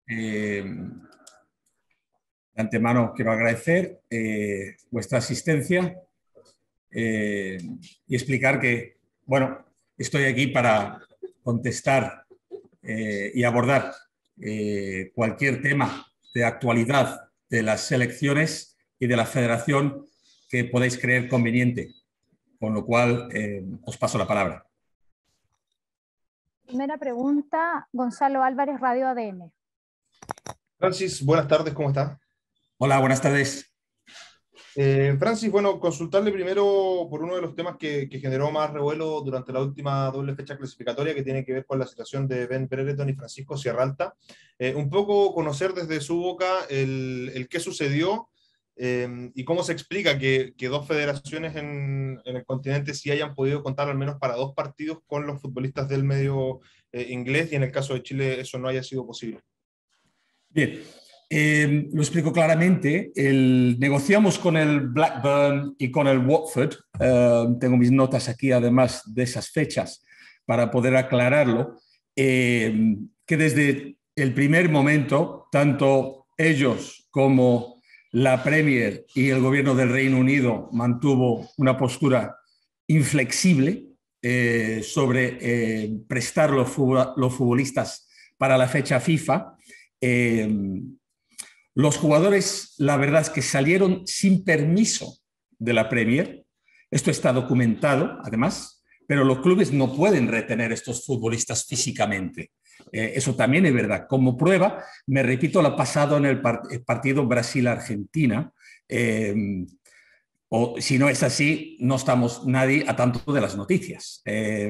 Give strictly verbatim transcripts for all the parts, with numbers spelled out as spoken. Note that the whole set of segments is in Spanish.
Eh, de antemano quiero agradecer eh, vuestra asistencia eh, y explicar que, bueno, estoy aquí para contestar eh, y abordar eh, cualquier tema de actualidad de las selecciones y de la federación que podáis creer conveniente, con lo cual eh, os paso la palabra. Primera pregunta, Gonzalo Álvarez, Radio A D N. Francis, buenas tardes, ¿cómo está? Hola, buenas tardes. Eh, Francis, bueno, consultarle primero por uno de los temas que, que generó más revuelo durante la última doble fecha clasificatoria, que tiene que ver con la situación de Ben Brereton y Francisco Sierralta. Eh, un poco conocer desde su boca el, el qué sucedió eh, y cómo se explica que, que dos federaciones en, en el continente sí hayan podido contar al menos para dos partidos con los futbolistas del medio eh, inglés, y en el caso de Chile eso no haya sido posible. Bien, eh, lo explico claramente. El, negociamos con el Blackburn y con el Watford. Eh, tengo mis notas aquí, además de esas fechas, para poder aclararlo. Eh, que desde el primer momento, tanto ellos como la Premier y el gobierno del Reino Unido mantuvo una postura inflexible eh, sobre eh, prestar los, los futbolistas para la fecha FIFA. Eh, los jugadores, la verdad es que salieron sin permiso de la Premier. Esto está documentado, además, pero los clubes no pueden retener estos futbolistas físicamente. Eh, eso también es verdad. Como prueba, me repito lo pasado en el, part el partido Brasil-Argentina. Eh, o si no es así, no estamos nadie a tanto de las noticias. Eh,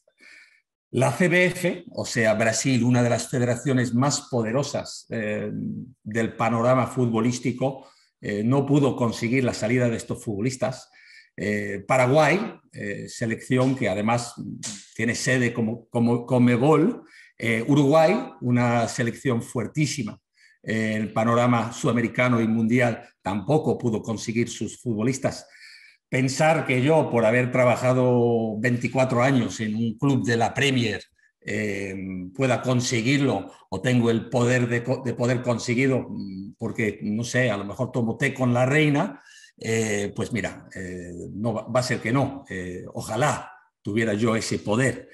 La C B F, o sea, Brasil, una de las federaciones más poderosas eh, del panorama futbolístico, eh, no pudo conseguir la salida de estos futbolistas. Eh, Paraguay, eh, selección que además tiene sede como, como Conmebol. Eh, Uruguay, una selección fuertísima. Eh, el panorama sudamericano y mundial tampoco pudo conseguir sus futbolistas. Pensar que yo, por haber trabajado veinticuatro años en un club de la Premier, eh, pueda conseguirlo o tengo el poder de, de poder conseguirlo porque, no sé, a lo mejor tomo té con la reina, eh, pues mira, eh, no va, va a ser que no. Eh, ojalá tuviera yo ese poder.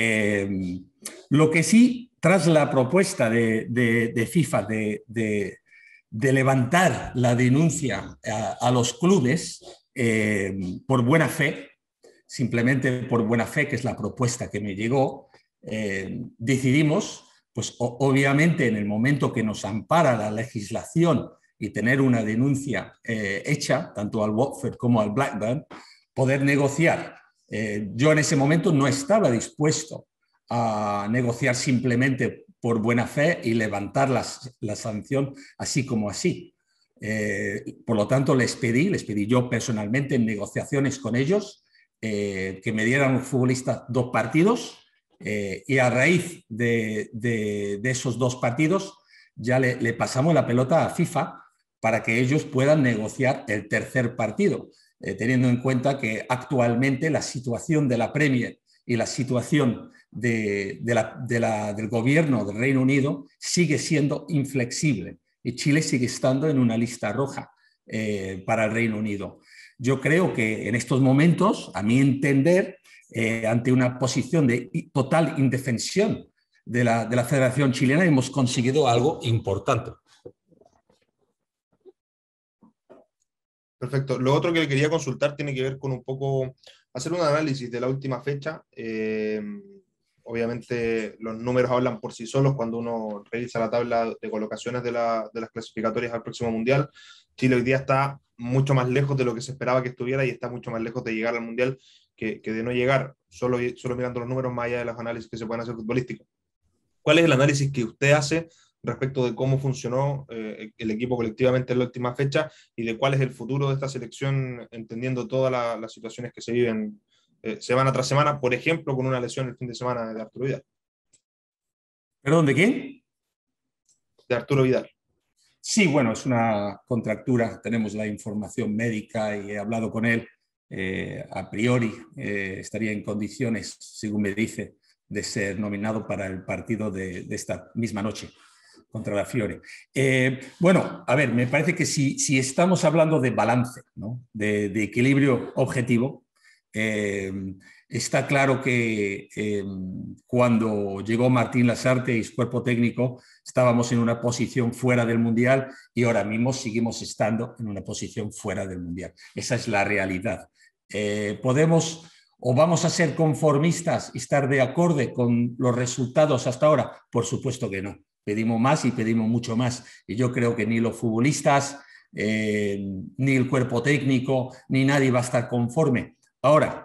Eh, lo que sí, tras la propuesta de, de, de FIFA de, de, de levantar la denuncia a, a los clubes, Eh, por buena fe, simplemente por buena fe, que es la propuesta que me llegó, eh, decidimos, pues o, obviamente en el momento que nos ampara la legislación y tener una denuncia eh, hecha, tanto al Watford como al Blackburn, poder negociar. Eh, yo en ese momento no estaba dispuesto a negociar simplemente por buena fe y levantar las, la sanción así como así. Eh, por lo tanto, les pedí, les pedí yo personalmente en negociaciones con ellos eh, que me dieran un futbolista dos partidos eh, y a raíz de, de, de esos dos partidos ya le, le pasamos la pelota a FIFA para que ellos puedan negociar el tercer partido, eh, teniendo en cuenta que actualmente la situación de la Premier y la situación de, de la, de la, del gobierno del Reino Unido sigue siendo inflexible. Y Chile sigue estando en una lista roja eh, para el Reino Unido. Yo creo que en estos momentos, a mi entender, eh, ante una posición de total indefensión de la, de la Federación Chilena, hemos conseguido algo importante. Perfecto. Lo otro que le quería consultar tiene que ver con un poco, hacer un análisis de la última fecha. Eh, Obviamente los números hablan por sí solos cuando uno revisa la tabla de colocaciones de, la, de las clasificatorias al próximo Mundial. Chile hoy día está mucho más lejos de lo que se esperaba que estuviera y está mucho más lejos de llegar al Mundial que, que de no llegar, solo, solo mirando los números más allá de los análisis que se pueden hacer futbolísticos. ¿Cuál es el análisis que usted hace respecto de cómo funcionó eh, el equipo colectivamente en la última fecha y de cuál es el futuro de esta selección, entendiendo todas la, las situaciones que se viven Eh, semana tras semana, por ejemplo, con una lesión el fin de semana de Arturo Vidal? ¿Perdón, de quién? De Arturo Vidal. Sí, bueno, es una contractura, tenemos la información médica y he hablado con él. Eh, a priori eh, estaría en condiciones, según me dice, de ser nominado para el partido de, de esta misma noche. contra la Fiore. Eh, bueno, a ver, me parece que si, si estamos hablando de balance, ¿no? de, de equilibrio objetivo, eh, está claro que eh, cuando llegó Martín Lasarte y su cuerpo técnico estábamos en una posición fuera del Mundial y ahora mismo seguimos estando en una posición fuera del Mundial. Esa es la realidad. Eh, podemos o vamos a ser conformistas y estar de acuerdo con los resultados hasta ahora. Por supuesto que no. Pedimos más y pedimos mucho más. Y yo creo que ni los futbolistas, eh, ni el cuerpo técnico, ni nadie va a estar conforme. Ahora,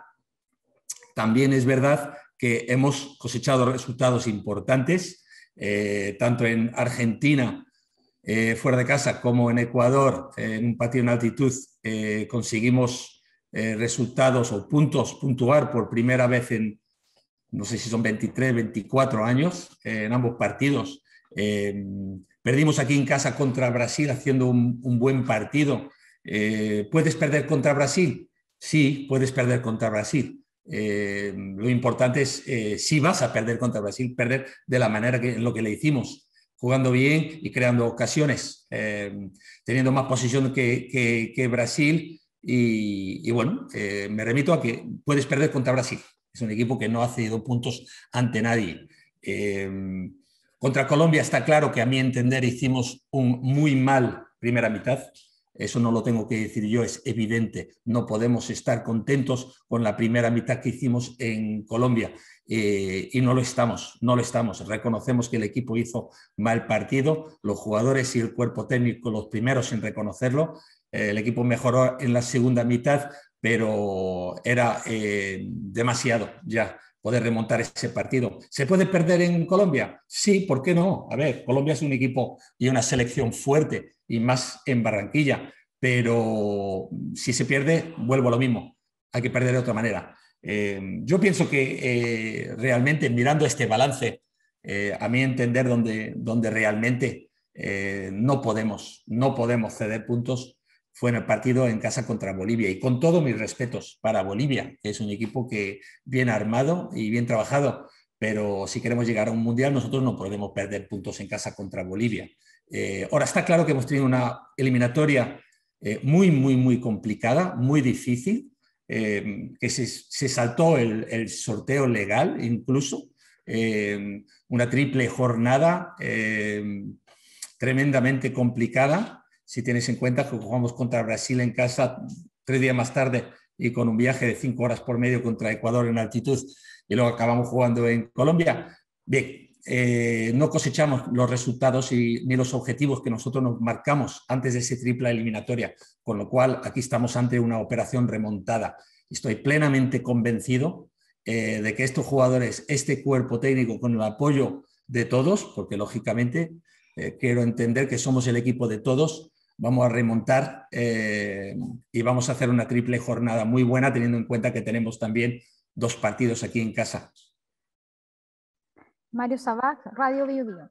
también es verdad que hemos cosechado resultados importantes, eh, tanto en Argentina, eh, fuera de casa, como en Ecuador, eh, en un partido en altitud, eh, conseguimos eh, resultados o puntos, puntuar por primera vez en, no sé si son veintitrés, veinticuatro años, eh, en ambos partidos. Eh, perdimos aquí en casa contra Brasil haciendo un, un buen partido. Eh, ¿Puedes perder contra Brasil? Sí, puedes perder contra Brasil. Eh, lo importante es, eh, si vas a perder contra Brasil, perder de la manera que en lo que le hicimos, jugando bien y creando ocasiones, eh, teniendo más posición que, que, que Brasil. Y, y bueno, eh, me remito a que puedes perder contra Brasil. Es un equipo que no ha cedido puntos ante nadie. Eh, contra Colombia está claro que a mi entender hicimos un muy mal primera mitad. Eso no lo tengo que decir yo, es evidente. No podemos estar contentos con la primera mitad que hicimos en Colombia eh, y no lo estamos, no lo estamos. Reconocemos que el equipo hizo mal partido, los jugadores y el cuerpo técnico los primeros en reconocerlo. Eh, el equipo mejoró en la segunda mitad, pero era eh, demasiado ya poder remontar ese partido. ¿Se puede perder en Colombia? Sí, ¿por qué no? A ver, Colombia es un equipo y una selección fuerte, y más en Barranquilla, pero si se pierde, vuelvo a lo mismo, hay que perder de otra manera. Eh, yo pienso que eh, realmente mirando este balance, eh, a mi entender, donde, donde realmente eh, no podemos, no podemos ceder puntos, fue en el partido en casa contra Bolivia. Y con todos mis respetos para Bolivia, que es un equipo que bien armado y bien trabajado, pero si queremos llegar a un mundial, nosotros no podemos perder puntos en casa contra Bolivia. Eh, ahora, está claro que hemos tenido una eliminatoria eh, muy, muy, muy complicada, muy difícil, eh, que se, se saltó el, el sorteo legal incluso, eh, una triple jornada eh, tremendamente complicada. Si tienes en cuenta que jugamos contra Brasil en casa tres días más tarde y con un viaje de cinco horas por medio contra Ecuador en altitud y luego acabamos jugando en Colombia. Bien, eh, no cosechamos los resultados y, ni los objetivos que nosotros nos marcamos antes de esa triple eliminatoria, con lo cual aquí estamos ante una operación remontada. Estoy plenamente convencido eh, de que estos jugadores, este cuerpo técnico, con el apoyo de todos, porque lógicamente eh, quiero entender que somos el equipo de todos, vamos a remontar eh, y vamos a hacer una triple jornada muy buena, teniendo en cuenta que tenemos también dos partidos aquí en casa. Mario Sabac, Radio Bio Bio.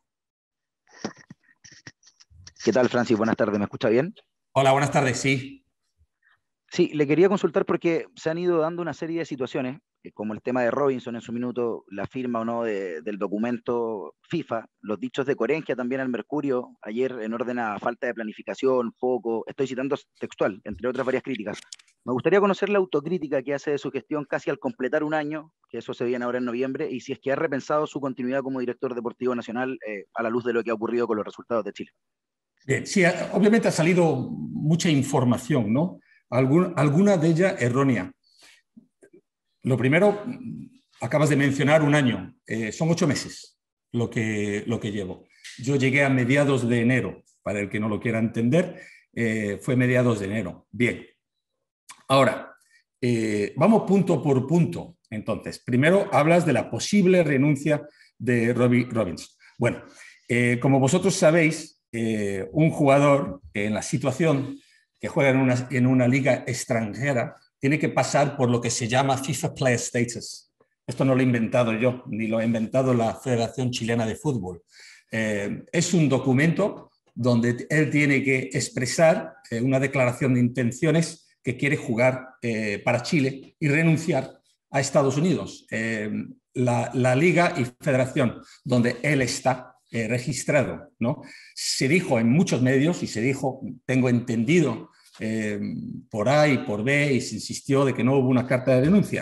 ¿Qué tal, Francis? Buenas tardes, ¿me escucha bien? Hola, buenas tardes, sí. Sí, le quería consultar porque se han ido dando una serie de situaciones, como el tema de Robinson en su minuto, la firma o no de, del documento FIFA, los dichos de Corengia también al Mercurio, ayer en orden a falta de planificación, foco, estoy citando textual, entre otras varias críticas. Me gustaría conocer la autocrítica que hace de su gestión casi al completar un año, que eso se viene ahora en noviembre, y si es que ha repensado su continuidad como director deportivo nacional eh, a la luz de lo que ha ocurrido con los resultados de Chile. Bien, sí, obviamente ha salido mucha información, ¿no? Algun, alguna de ella errónea. Lo primero, acabas de mencionar un año, eh, son ocho meses lo que, lo que llevo. Yo llegué a mediados de enero, para el que no lo quiera entender, eh, fue mediados de enero. Bien, ahora, eh, vamos punto por punto. Entonces, primero hablas de la posible renuncia de Robbie Robinson. Bueno, eh, como vosotros sabéis, eh, un jugador en la situación que juega en una, en una liga extranjera tiene que pasar por lo que se llama FIFA Player Status. Esto no lo he inventado yo, ni lo ha inventado la Federación Chilena de Fútbol. Eh, es un documento donde él tiene que expresar eh, una declaración de intenciones que quiere jugar eh, para Chile y renunciar a Estados Unidos. Eh, la, la liga y federación donde él está eh, registrado, ¿no? Se dijo en muchos medios y se dijo, tengo entendido, eh, por A y por B, y se insistió de que no hubo una carta de renuncia.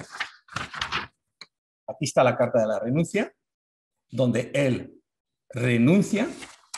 Aquí está la carta de la renuncia, donde él renuncia,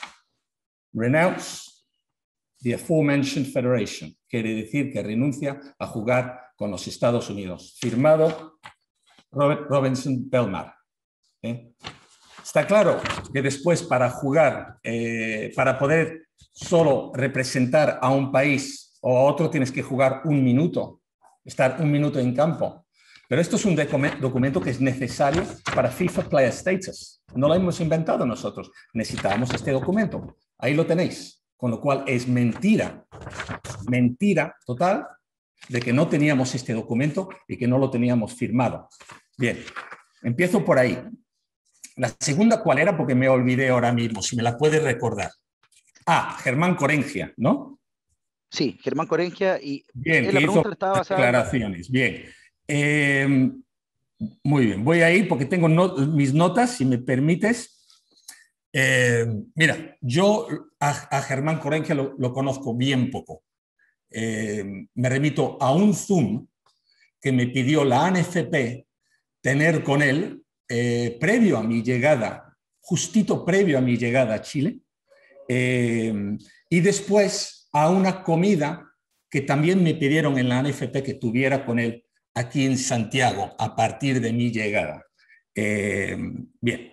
renounce the aforementioned federation, quiere decir que renuncia a jugar con los Estados Unidos. Firmado Robert Robinson Belmar. ¿Eh? Está claro que después para jugar, eh, para poder solo representar a un país o a otro, tienes que jugar un minuto, estar un minuto en campo. Pero esto es un documento que es necesario para FIFA Player Status. No lo hemos inventado nosotros. Necesitamos este documento. Ahí lo tenéis. Con lo cual es mentira, mentira total de que no teníamos este documento y que no lo teníamos firmado. Bien, empiezo por ahí. La segunda, ¿cuál era? Porque me olvidé ahora mismo, si me la puedes recordar. Ah, Germán Corengia, ¿no? Sí, Germán Corengia. Y bien, la que pregunta hizo estaba basada declaraciones. Bien. Eh, muy bien, voy a ir porque tengo no, mis notas, si me permites. Eh, mira, yo a, a Germán Corengia lo, lo conozco bien poco. Eh, me remito a un Zoom que me pidió la A N F P tener con él eh, previo a mi llegada, justito previo a mi llegada a Chile, eh, y después a una comida que también me pidieron en la A N F P que tuviera con él aquí en Santiago a partir de mi llegada. Eh, bien.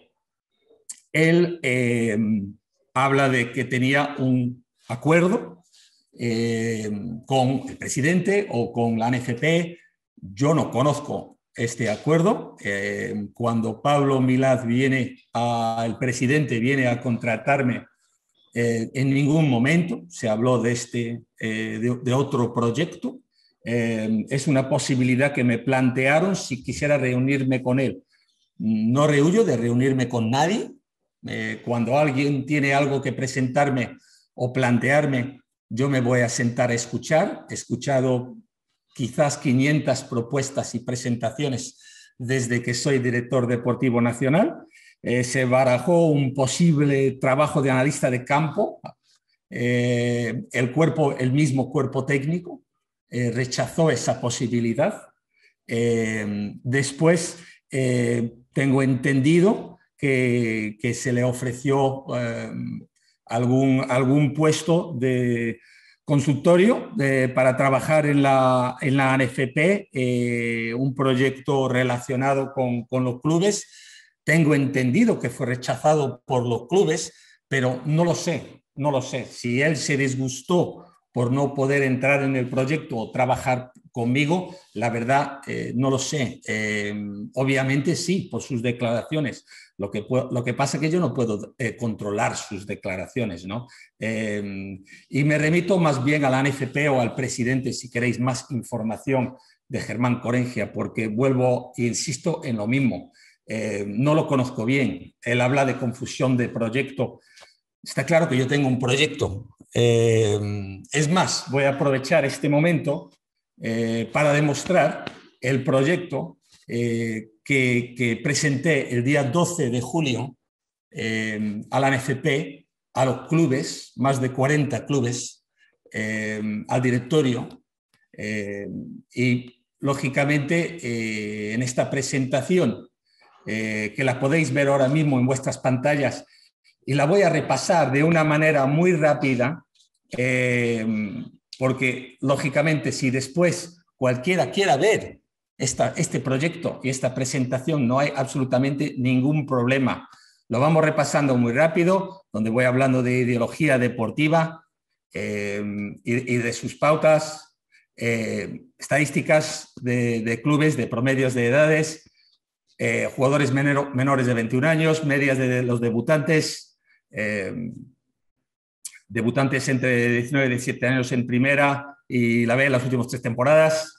Él eh, habla de que tenía un acuerdo eh, con el presidente o con la A N F P. Yo no conozco este acuerdo. Eh, cuando Pablo Milad viene, a, el presidente viene a contratarme, eh, en ningún momento se habló de, este, eh, de, de otro proyecto. Eh, es una posibilidad que me plantearon si quisiera reunirme con él. No rehuyo de reunirme con nadie. Eh, cuando alguien tiene algo que presentarme o plantearme, yo me voy a sentar a escuchar. He escuchado quizás quinientas propuestas y presentaciones desde que soy director deportivo nacional. Eh, se barajó un posible trabajo de analista de campo. Eh, el, cuerpo, el mismo cuerpo técnico eh, rechazó esa posibilidad. Eh, después eh, tengo entendido Que, que se le ofreció eh, algún, algún puesto de consultorio de, para trabajar en la, en la A N F P, eh, un proyecto relacionado con, con los clubes. Tengo entendido que fue rechazado por los clubes, pero no lo sé, no lo sé. Si él se disgustó por no poder entrar en el proyecto o trabajar conmigo, la verdad eh, no lo sé. Eh, obviamente sí, por sus declaraciones. Lo que, puedo, lo que pasa es que yo no puedo eh, controlar sus declaraciones, ¿no? Eh, y me remito más bien a la A N F P o al presidente si queréis más información de Germán Corengia, porque vuelvo e insisto en lo mismo. Eh, no lo conozco bien. Él habla de confusión de proyecto. Está claro que yo tengo un proyecto. Eh, es más, voy a aprovechar este momento eh, para demostrar el proyecto eh, que, que presenté el día doce de julio eh, a la A N F P, a los clubes, más de cuarenta clubes, eh, al directorio. Eh, y, lógicamente, eh, en esta presentación, eh, que la podéis ver ahora mismo en vuestras pantallas, y la voy a repasar de una manera muy rápida, eh, porque, lógicamente, si después cualquiera quiera ver esta, este proyecto y esta presentación, no hay absolutamente ningún problema. Lo vamos repasando muy rápido, donde voy hablando de ideología deportiva eh, y, y de sus pautas, eh, estadísticas de, de clubes, de promedios de edades, eh, jugadores menor, menores de veintiún años, medias de los debutantes, eh, debutantes entre diecinueve y diecisiete años en primera y la B en las últimas tres temporadas,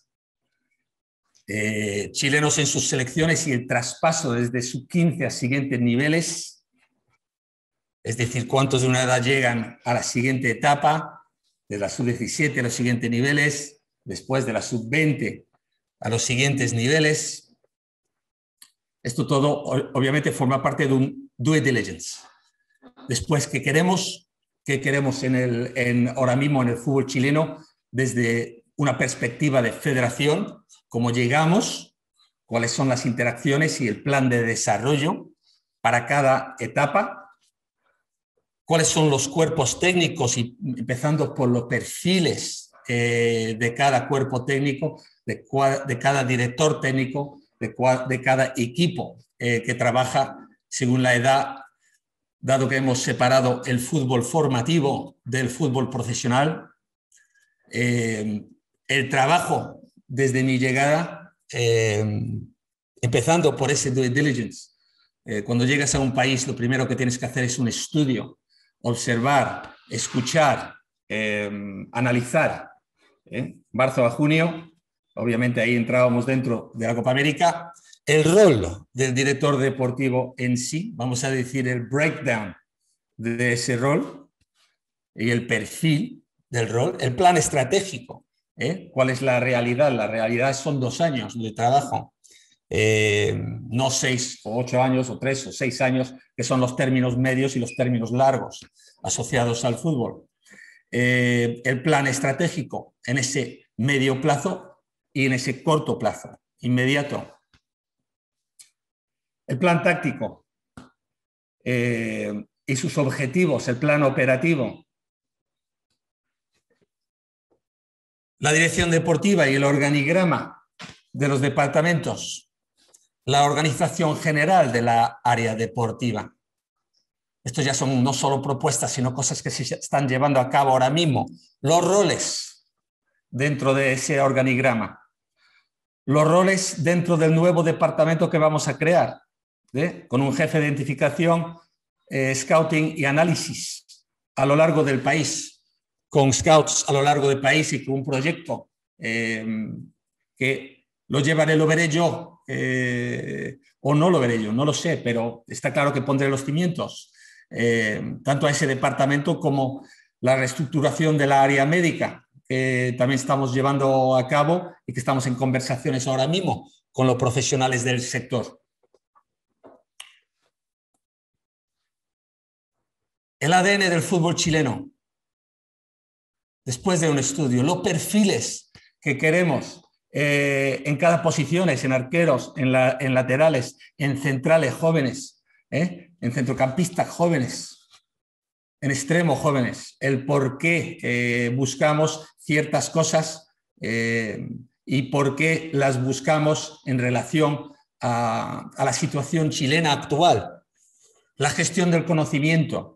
eh, chilenos en sus selecciones y el traspaso desde sub quince a siguientes niveles, es decir, cuántos de una edad llegan a la siguiente etapa, de la sub diecisiete a los siguientes niveles, después de la sub veinte a los siguientes niveles. Esto todo obviamente forma parte de un due diligence. Después, ¿qué queremos? ¿Qué queremos en el, en, ahora mismo en el fútbol chileno desde una perspectiva de federación? ¿Cómo llegamos? ¿Cuáles son las interacciones y el plan de desarrollo para cada etapa? ¿Cuáles son los cuerpos técnicos? Y empezando por los perfiles eh, de cada cuerpo técnico, de, de cada director técnico, de, de cada equipo eh, que trabaja según la edad, dado que hemos separado el fútbol formativo del fútbol profesional. Eh, el trabajo desde mi llegada, eh, empezando por ese due diligence. Eh, cuando llegas a un país, lo primero que tienes que hacer es un estudio, observar, escuchar, eh, analizar. ¿eh? Marzo a junio, obviamente ahí entrábamos dentro de la Copa América. El rol del director deportivo en sí, vamos a decir el breakdown de ese rol y el perfil del rol, el plan estratégico. ¿eh? ¿Cuál es la realidad? La realidad son dos años de trabajo, eh, no seis o ocho años o tres o seis años, que son los términos medios y los términos largos asociados al fútbol. Eh, el plan estratégico en ese medio plazo y en ese corto plazo, inmediato. El plan táctico eh, y sus objetivos, el plan operativo. La dirección deportiva y el organigrama de los departamentos. La organización general de la área deportiva. Estos ya son no solo propuestas, sino cosas que se están llevando a cabo ahora mismo. Los roles dentro de ese organigrama. Los roles dentro del nuevo departamento que vamos a crear. ¿eh? Con un jefe de identificación, eh, scouting y análisis a lo largo del país, con scouts a lo largo del país y con un proyecto eh, que lo llevaré, lo veré yo eh, o no lo veré yo, no lo sé, pero está claro que pondré los cimientos, eh, tanto a ese departamento como la reestructuración de la área médica, que también estamos llevando a cabo y que estamos en conversaciones ahora mismo con los profesionales del sector. El A D N del fútbol chileno, después de un estudio, los perfiles que queremos eh, en cada posición, en arqueros, en, la, en laterales, en centrales jóvenes, ¿eh? en centrocampistas jóvenes, en extremos jóvenes, el por qué eh, buscamos ciertas cosas eh, y por qué las buscamos en relación a, a la situación chilena actual, la gestión del conocimiento,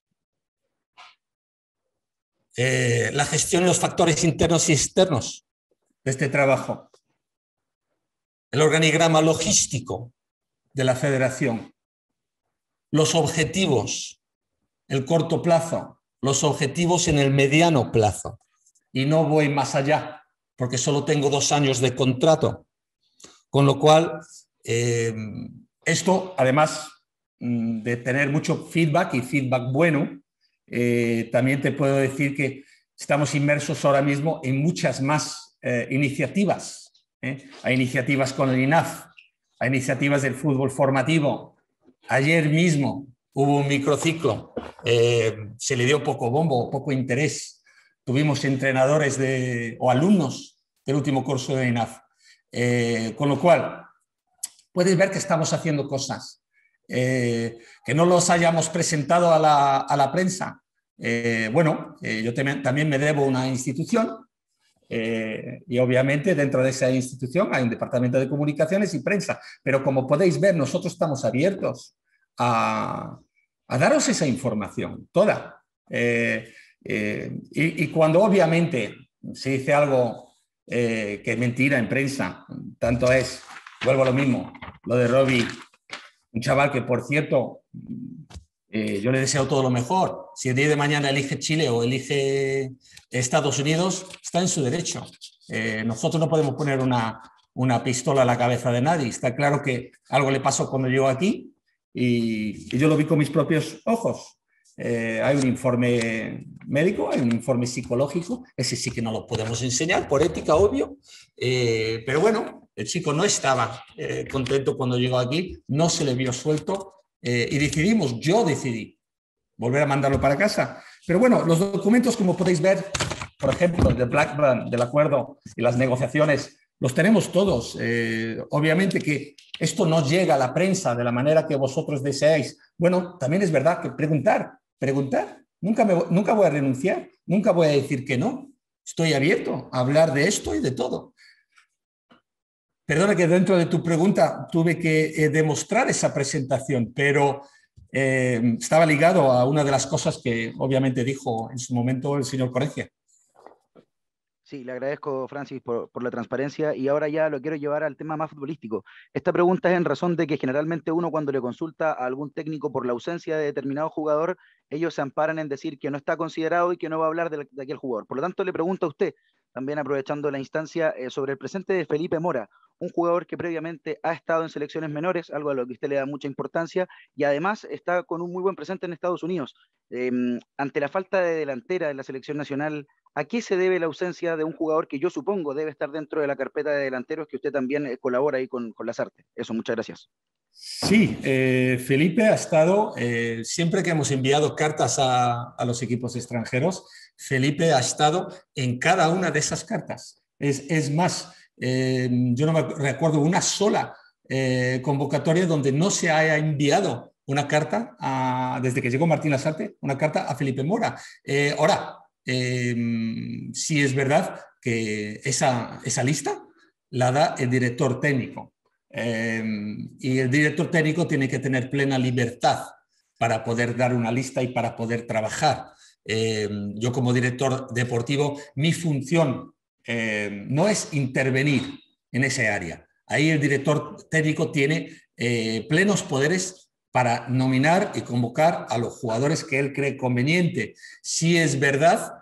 Eh, la gestión de los factores internos y externos de este trabajo, el organigrama logístico de la federación, los objetivos, el corto plazo, los objetivos en el mediano plazo. Y no voy más allá, porque solo tengo dos años de contrato. Con lo cual, eh, esto, además de tener mucho feedback y feedback bueno, Eh, también te puedo decir que estamos inmersos ahora mismo en muchas más eh, iniciativas. ¿eh? Hay iniciativas con el I N A F, hay iniciativas del fútbol formativo. Ayer mismo hubo un microciclo, eh, se le dio poco bombo, poco interés. Tuvimos entrenadores de, o alumnos del último curso de I N A F. Eh, con lo cual, puedes ver que estamos haciendo cosas. Eh, que no los hayamos presentado a la, a la prensa. Eh, bueno, eh, yo te, también me debo a una institución eh, y obviamente dentro de esa institución hay un departamento de comunicaciones y prensa, pero como podéis ver, nosotros estamos abiertos a, a daros esa información, toda. Eh, eh, y, y cuando obviamente se dice algo eh, que es mentira en prensa, tanto es, vuelvo a lo mismo, lo de Robbie, un chaval que, por cierto, eh, yo le deseo todo lo mejor. Si el día de mañana elige Chile o elige Estados Unidos, está en su derecho. Eh, nosotros no podemos poner una, una pistola a la cabeza de nadie. Está claro que algo le pasó cuando llegó aquí y, y yo lo vi con mis propios ojos. Eh, hay un informe médico, hay un informe psicológico, ese sí que no lo podemos enseñar, por ética, obvio. Eh, pero bueno, el chico no estaba eh, contento cuando llegó aquí, no se le vio suelto eh, y decidimos, yo decidí, volver a mandarlo para casa. Pero bueno, los documentos, como podéis ver, por ejemplo, de Blackburn, del acuerdo y las negociaciones, los tenemos todos. Eh, obviamente que esto no llega a la prensa de la manera que vosotros deseáis. Bueno, también es verdad que preguntar, preguntar. Nunca, me, nunca voy a renunciar, nunca voy a decir que no. Estoy abierto a hablar de esto y de todo. Perdona que dentro de tu pregunta tuve que eh, demostrar esa presentación, pero eh, estaba ligado a una de las cosas que obviamente dijo en su momento el señor Corengia. Sí, le agradezco, Francis, por, por la transparencia, y ahora ya lo quiero llevar al tema más futbolístico. Esta pregunta es en razón de que generalmente uno, cuando le consulta a algún técnico por la ausencia de determinado jugador, ellos se amparan en decir que no está considerado y que no va a hablar de, de aquel jugador. Por lo tanto, le pregunto a usted, también aprovechando la instancia, eh, sobre el presente de Felipe Mora, un jugador que previamente ha estado en selecciones menores, algo a lo que usted le da mucha importancia, y además está con un muy buen presente en Estados Unidos. Eh, ante la falta de delantera de la selección nacional, ¿a qué se debe la ausencia de un jugador que yo supongo debe estar dentro de la carpeta de delanteros que usted también eh, colabora ahí con, con Lasarte? Eso, muchas gracias. Sí, eh, Felipe ha estado, eh, siempre que hemos enviado cartas a, a los equipos extranjeros, Felipe ha estado en cada una de esas cartas. Es, es más, eh, yo no me recuerdo una sola eh, convocatoria donde no se haya enviado una carta, a, desde que llegó Martín Lasarte, una carta a Felipe Mora. Eh, ahora, eh, sí es verdad que esa, esa lista la da el director técnico. Eh, y el director técnico tiene que tener plena libertad para poder dar una lista y para poder trabajar. Eh, yo como director deportivo, mi función eh, no es intervenir en ese área. Ahí el director técnico tiene eh, plenos poderes para nominar y convocar a los jugadores que él cree conveniente. Si es verdad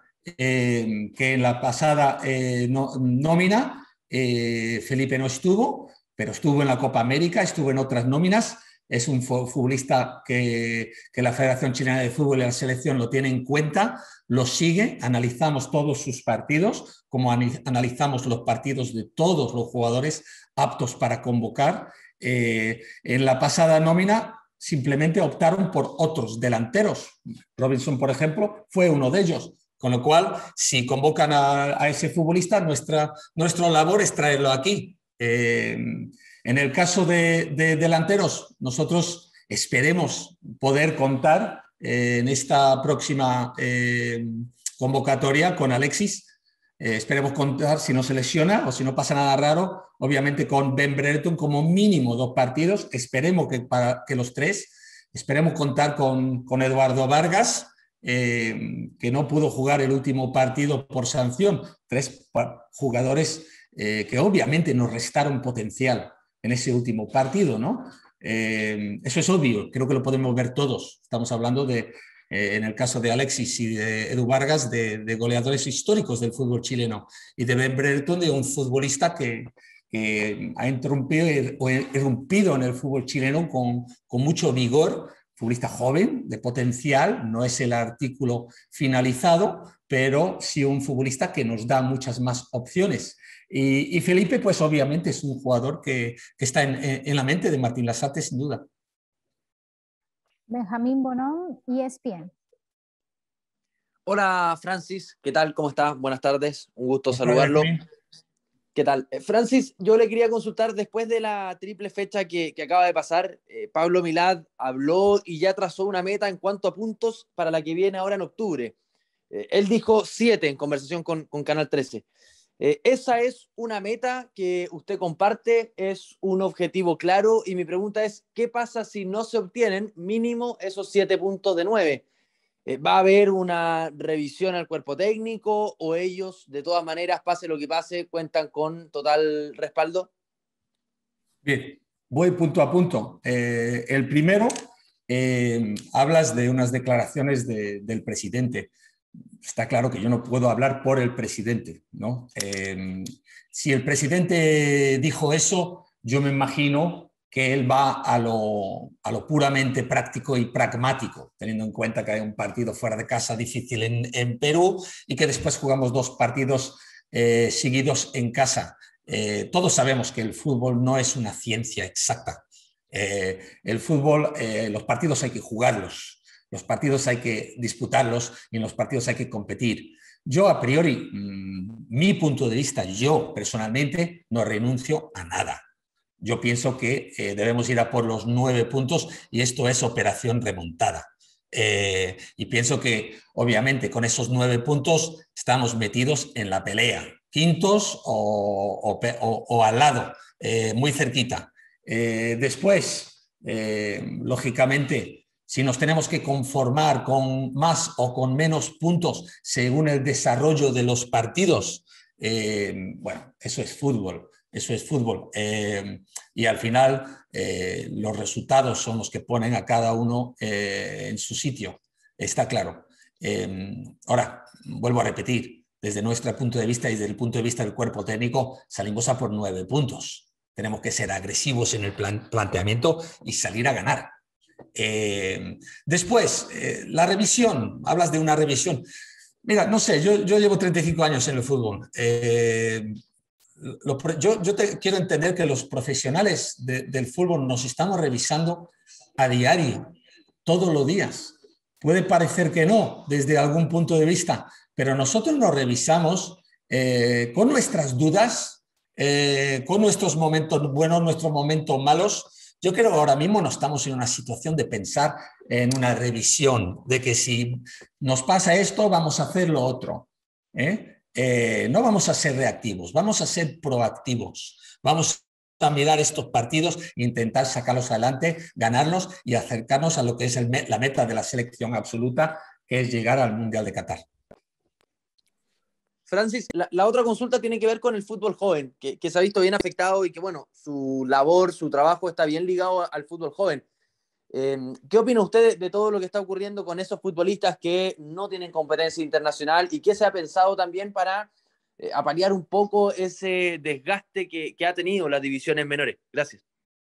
eh, que en la pasada eh, no, nómina eh, Felipe no estuvo, pero estuvo en la Copa América, estuvo en otras nóminas, es un futbolista que, que la Federación Chilena de Fútbol y la selección lo tiene en cuenta, lo sigue, analizamos todos sus partidos, como analizamos los partidos de todos los jugadores aptos para convocar. Eh, en la pasada nómina simplemente optaron por otros delanteros. Robinson, por ejemplo, fue uno de ellos. Con lo cual, si convocan a, a ese futbolista, nuestra, nuestra labor es traerlo aquí. Eh, en el caso de, de delanteros, nosotros esperemos poder contar eh, en esta próxima eh, convocatoria con Alexis. Eh, esperemos contar, si no se lesiona o si no pasa nada raro, obviamente con Ben Brereton como mínimo dos partidos. Esperemos que, para, que los tres. Esperemos contar con, con Eduardo Vargas, eh, que no pudo jugar el último partido por sanción. Tres jugadores eh, que obviamente nos restaron potencial en ese último partido, ¿no? Eh, eso es obvio, creo que lo podemos ver todos. Estamos hablando de, eh, en el caso de Alexis y de Edu Vargas, de, de goleadores históricos del fútbol chileno, y de Ben Brereton, de un futbolista que, que ha interrumpido, irrumpido en el fútbol chileno con, con mucho vigor, futbolista joven, de potencial, no es el artículo finalizado, pero sí un futbolista que nos da muchas más opciones. Y, y Felipe, pues obviamente es un jugador que, que está en, en la mente de Martín Lasarte, sin duda. Benjamín Bonón, E S P N. Hola, Francis, ¿qué tal? ¿Cómo estás? Buenas tardes, un gusto Buenas saludarlo. tardes, ¿Qué tal? Eh, Francis, yo le quería consultar, después de la triple fecha que, que acaba de pasar, eh, Pablo Milad habló y ya trazó una meta en cuanto a puntos para la que viene ahora en octubre. Eh, él dijo siete en conversación con, con Canal trece. Eh, ¿Esa es una meta que usted comparte? ¿Es un objetivo claro? Y mi pregunta es, ¿qué pasa si no se obtienen mínimo esos siete puntos de nueve? Eh, ¿Va a haber una revisión al cuerpo técnico o ellos, de todas maneras, pase lo que pase, cuentan con total respaldo? Bien, voy punto a punto. Eh, el primero, eh, hablas de unas declaraciones de, del presidente. Está claro que yo no puedo hablar por el presidente, ¿no? Eh, si el presidente dijo eso, yo me imagino que él va a lo, a lo puramente práctico y pragmático, teniendo en cuenta que hay un partido fuera de casa difícil en, en Perú y que después jugamos dos partidos eh, seguidos en casa. Eh, todos sabemos que el fútbol no es una ciencia exacta. Eh, el fútbol, eh, los partidos hay que jugarlos. Los partidos hay que disputarlos y en los partidos hay que competir. Yo, a priori, mmm, mi punto de vista, yo personalmente no renuncio a nada. Yo pienso que eh, debemos ir a por los nueve puntos y esto es operación remontada. Eh, y pienso que, obviamente, con esos nueve puntos estamos metidos en la pelea, quintos o, o, o, o al lado, eh, muy cerquita. Eh, después, eh, lógicamente, si nos tenemos que conformar con más o con menos puntos según el desarrollo de los partidos, eh, bueno, eso es fútbol. Eso es fútbol. Eh, y al final eh, los resultados son los que ponen a cada uno eh, en su sitio. Está claro. Eh, ahora, vuelvo a repetir, desde nuestro punto de vista y desde el punto de vista del cuerpo técnico, salimos a por nueve puntos. Tenemos que ser agresivos en el plan, planteamiento y salir a ganar. Eh, después, eh, la revisión. Hablas de una revisión. Mira, no sé, yo, yo llevo treinta y cinco años en el fútbol. Eh, Yo, yo te, quiero entender que los profesionales de, del fútbol nos estamos revisando a diario, todos los días. Puede parecer que no, desde algún punto de vista, pero nosotros nos revisamos eh, con nuestras dudas, eh, con nuestros momentos buenos, nuestros momentos malos. Yo creo que ahora mismo no estamos en una situación de pensar en una revisión, de que si nos pasa esto, vamos a hacer lo otro, ¿eh? Eh, no vamos a ser reactivos, vamos a ser proactivos, vamos a mirar estos partidos e intentar sacarlos adelante, ganarlos y acercarnos a lo que es el, la meta de la selección absoluta, que es llegar al Mundial de Qatar. Francis, la, la otra consulta tiene que ver con el fútbol joven, que, que se ha visto bien afectado y que, bueno, su labor, su trabajo está bien ligado al fútbol joven. Eh, ¿Qué opina usted de, de todo lo que está ocurriendo con esos futbolistas que no tienen competencia internacional y qué se ha pensado también para eh, apalear un poco ese desgaste que, que ha tenido las divisiones menores? Gracias.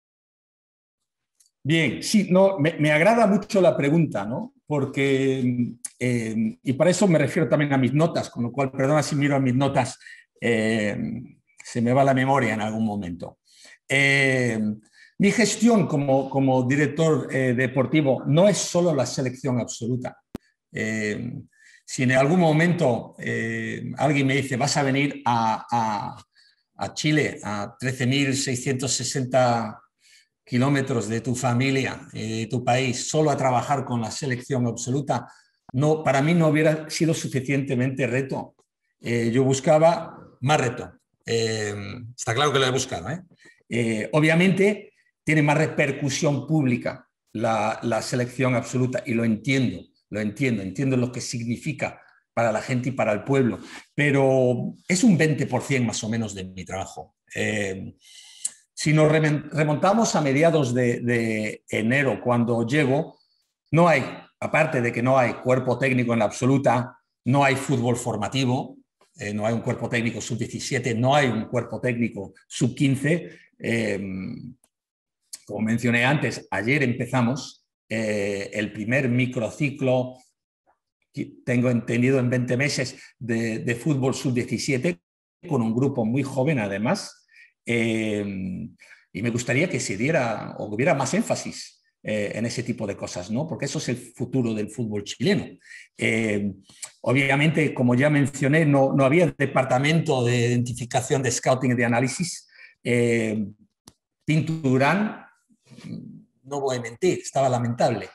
Bien, sí, no, me, me agrada mucho la pregunta, ¿no? Porque, eh, y para eso me refiero también a mis notas, con lo cual, perdona si miro a mis notas, eh, se me va la memoria en algún momento. Eh, Mi gestión como, como director eh, deportivo no es solo la selección absoluta. Eh, si en algún momento eh, alguien me dice vas a venir a, a, a Chile, a trece mil seiscientos sesenta kilómetros de tu familia, eh, de tu país, solo a trabajar con la selección absoluta, no, para mí no hubiera sido suficientemente reto. Eh, yo buscaba más reto. Eh, está claro que lo he buscado, ¿eh? Eh, obviamente, tiene más repercusión pública la, la selección absoluta y lo entiendo, lo entiendo, entiendo lo que significa para la gente y para el pueblo, pero es un veinte por ciento más o menos de mi trabajo. Eh, si nos remontamos a mediados de, de enero, cuando llego, no hay, aparte de que no hay cuerpo técnico en la absoluta, no hay fútbol formativo, eh, no hay un cuerpo técnico sub diecisiete, no hay un cuerpo técnico sub quince. Eh, Como mencioné antes, ayer empezamos eh, el primer microciclo, tengo entendido, en veinte meses de, de fútbol sub diecisiete, con un grupo muy joven además, eh, y me gustaría que se diera o hubiera más énfasis eh, en ese tipo de cosas, ¿no? Porque eso es el futuro del fútbol chileno. Eh, obviamente, como ya mencioné, no, no había departamento de identificación, de scouting y de análisis. Eh, Pinto Durán, no voy a mentir, estaba lamentable.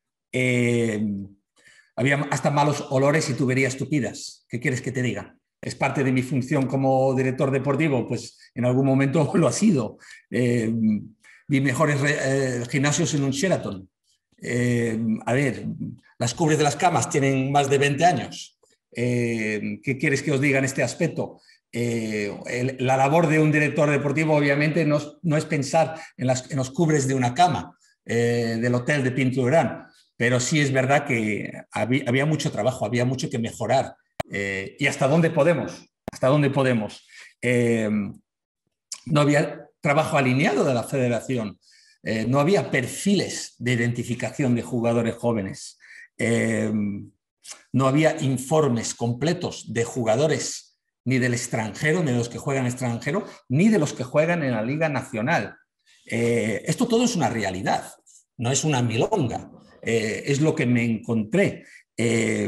Eh, había hasta malos olores y tuberías tupidas. ¿Qué quieres que te diga? Es parte de mi función como director deportivo, pues en algún momento lo ha sido. Eh, vi mejores eh, gimnasios en un Sheraton. Eh, a ver, las cubres de las camas tienen más de veinte años. Eh, ¿Qué quieres que os diga en este aspecto? Eh, el, la labor de un director deportivo obviamente no es, no es pensar en, las, en los cubres de una cama eh, del hotel de Pinto Durán, pero sí es verdad que había, había mucho trabajo, había mucho que mejorar. Eh, ¿Y hasta dónde podemos? ¿Hasta dónde podemos? Eh, no había trabajo alineado de la federación, eh, no había perfiles de identificación de jugadores jóvenes, eh, no había informes completos de jugadores ni del extranjero, ni de los que juegan extranjero, ni de los que juegan en la Liga Nacional. Eh, esto todo es una realidad, no es una milonga. eh, es lo que me encontré. Eh,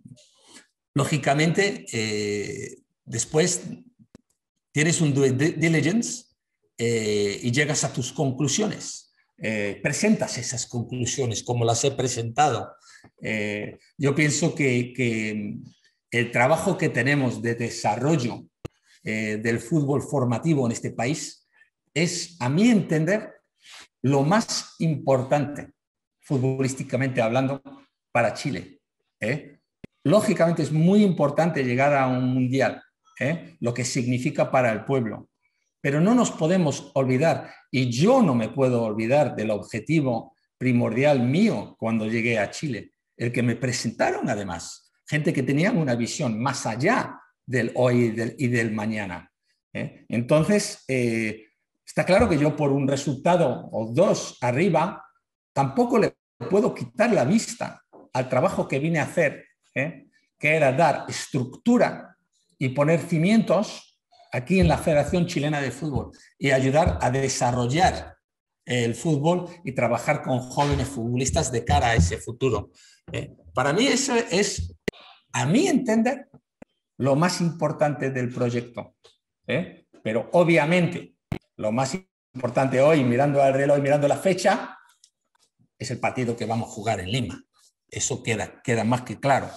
lógicamente, eh, después tienes un due diligence eh, y llegas a tus conclusiones. Eh, presentas esas conclusiones como las he presentado. Eh, yo pienso que, que el trabajo que tenemos de desarrollo eh, del fútbol formativo en este país es, a mi entender, lo más importante, futbolísticamente hablando, para Chile. ¿eh? Lógicamente es muy importante llegar a un mundial, ¿eh? lo que significa para el pueblo. Pero no nos podemos olvidar, y yo no me puedo olvidar del objetivo primordial mío cuando llegué a Chile, el que me presentaron además, gente que tenía una visión más allá del hoy y del, y del mañana. ¿eh? Entonces, eh, está claro que yo por un resultado o dos arriba, tampoco le puedo quitar la vista al trabajo que vine a hacer, ¿eh? que era dar estructura y poner cimientos aquí en la Federación Chilena de Fútbol y ayudar a desarrollar el fútbol y trabajar con jóvenes futbolistas de cara a ese futuro. Eh, para mí eso es, a mi entender, lo más importante del proyecto. ¿eh? Pero obviamente lo más importante hoy, mirando al reloj y mirando la fecha, es el partido que vamos a jugar en Lima. Eso queda, queda más que claro.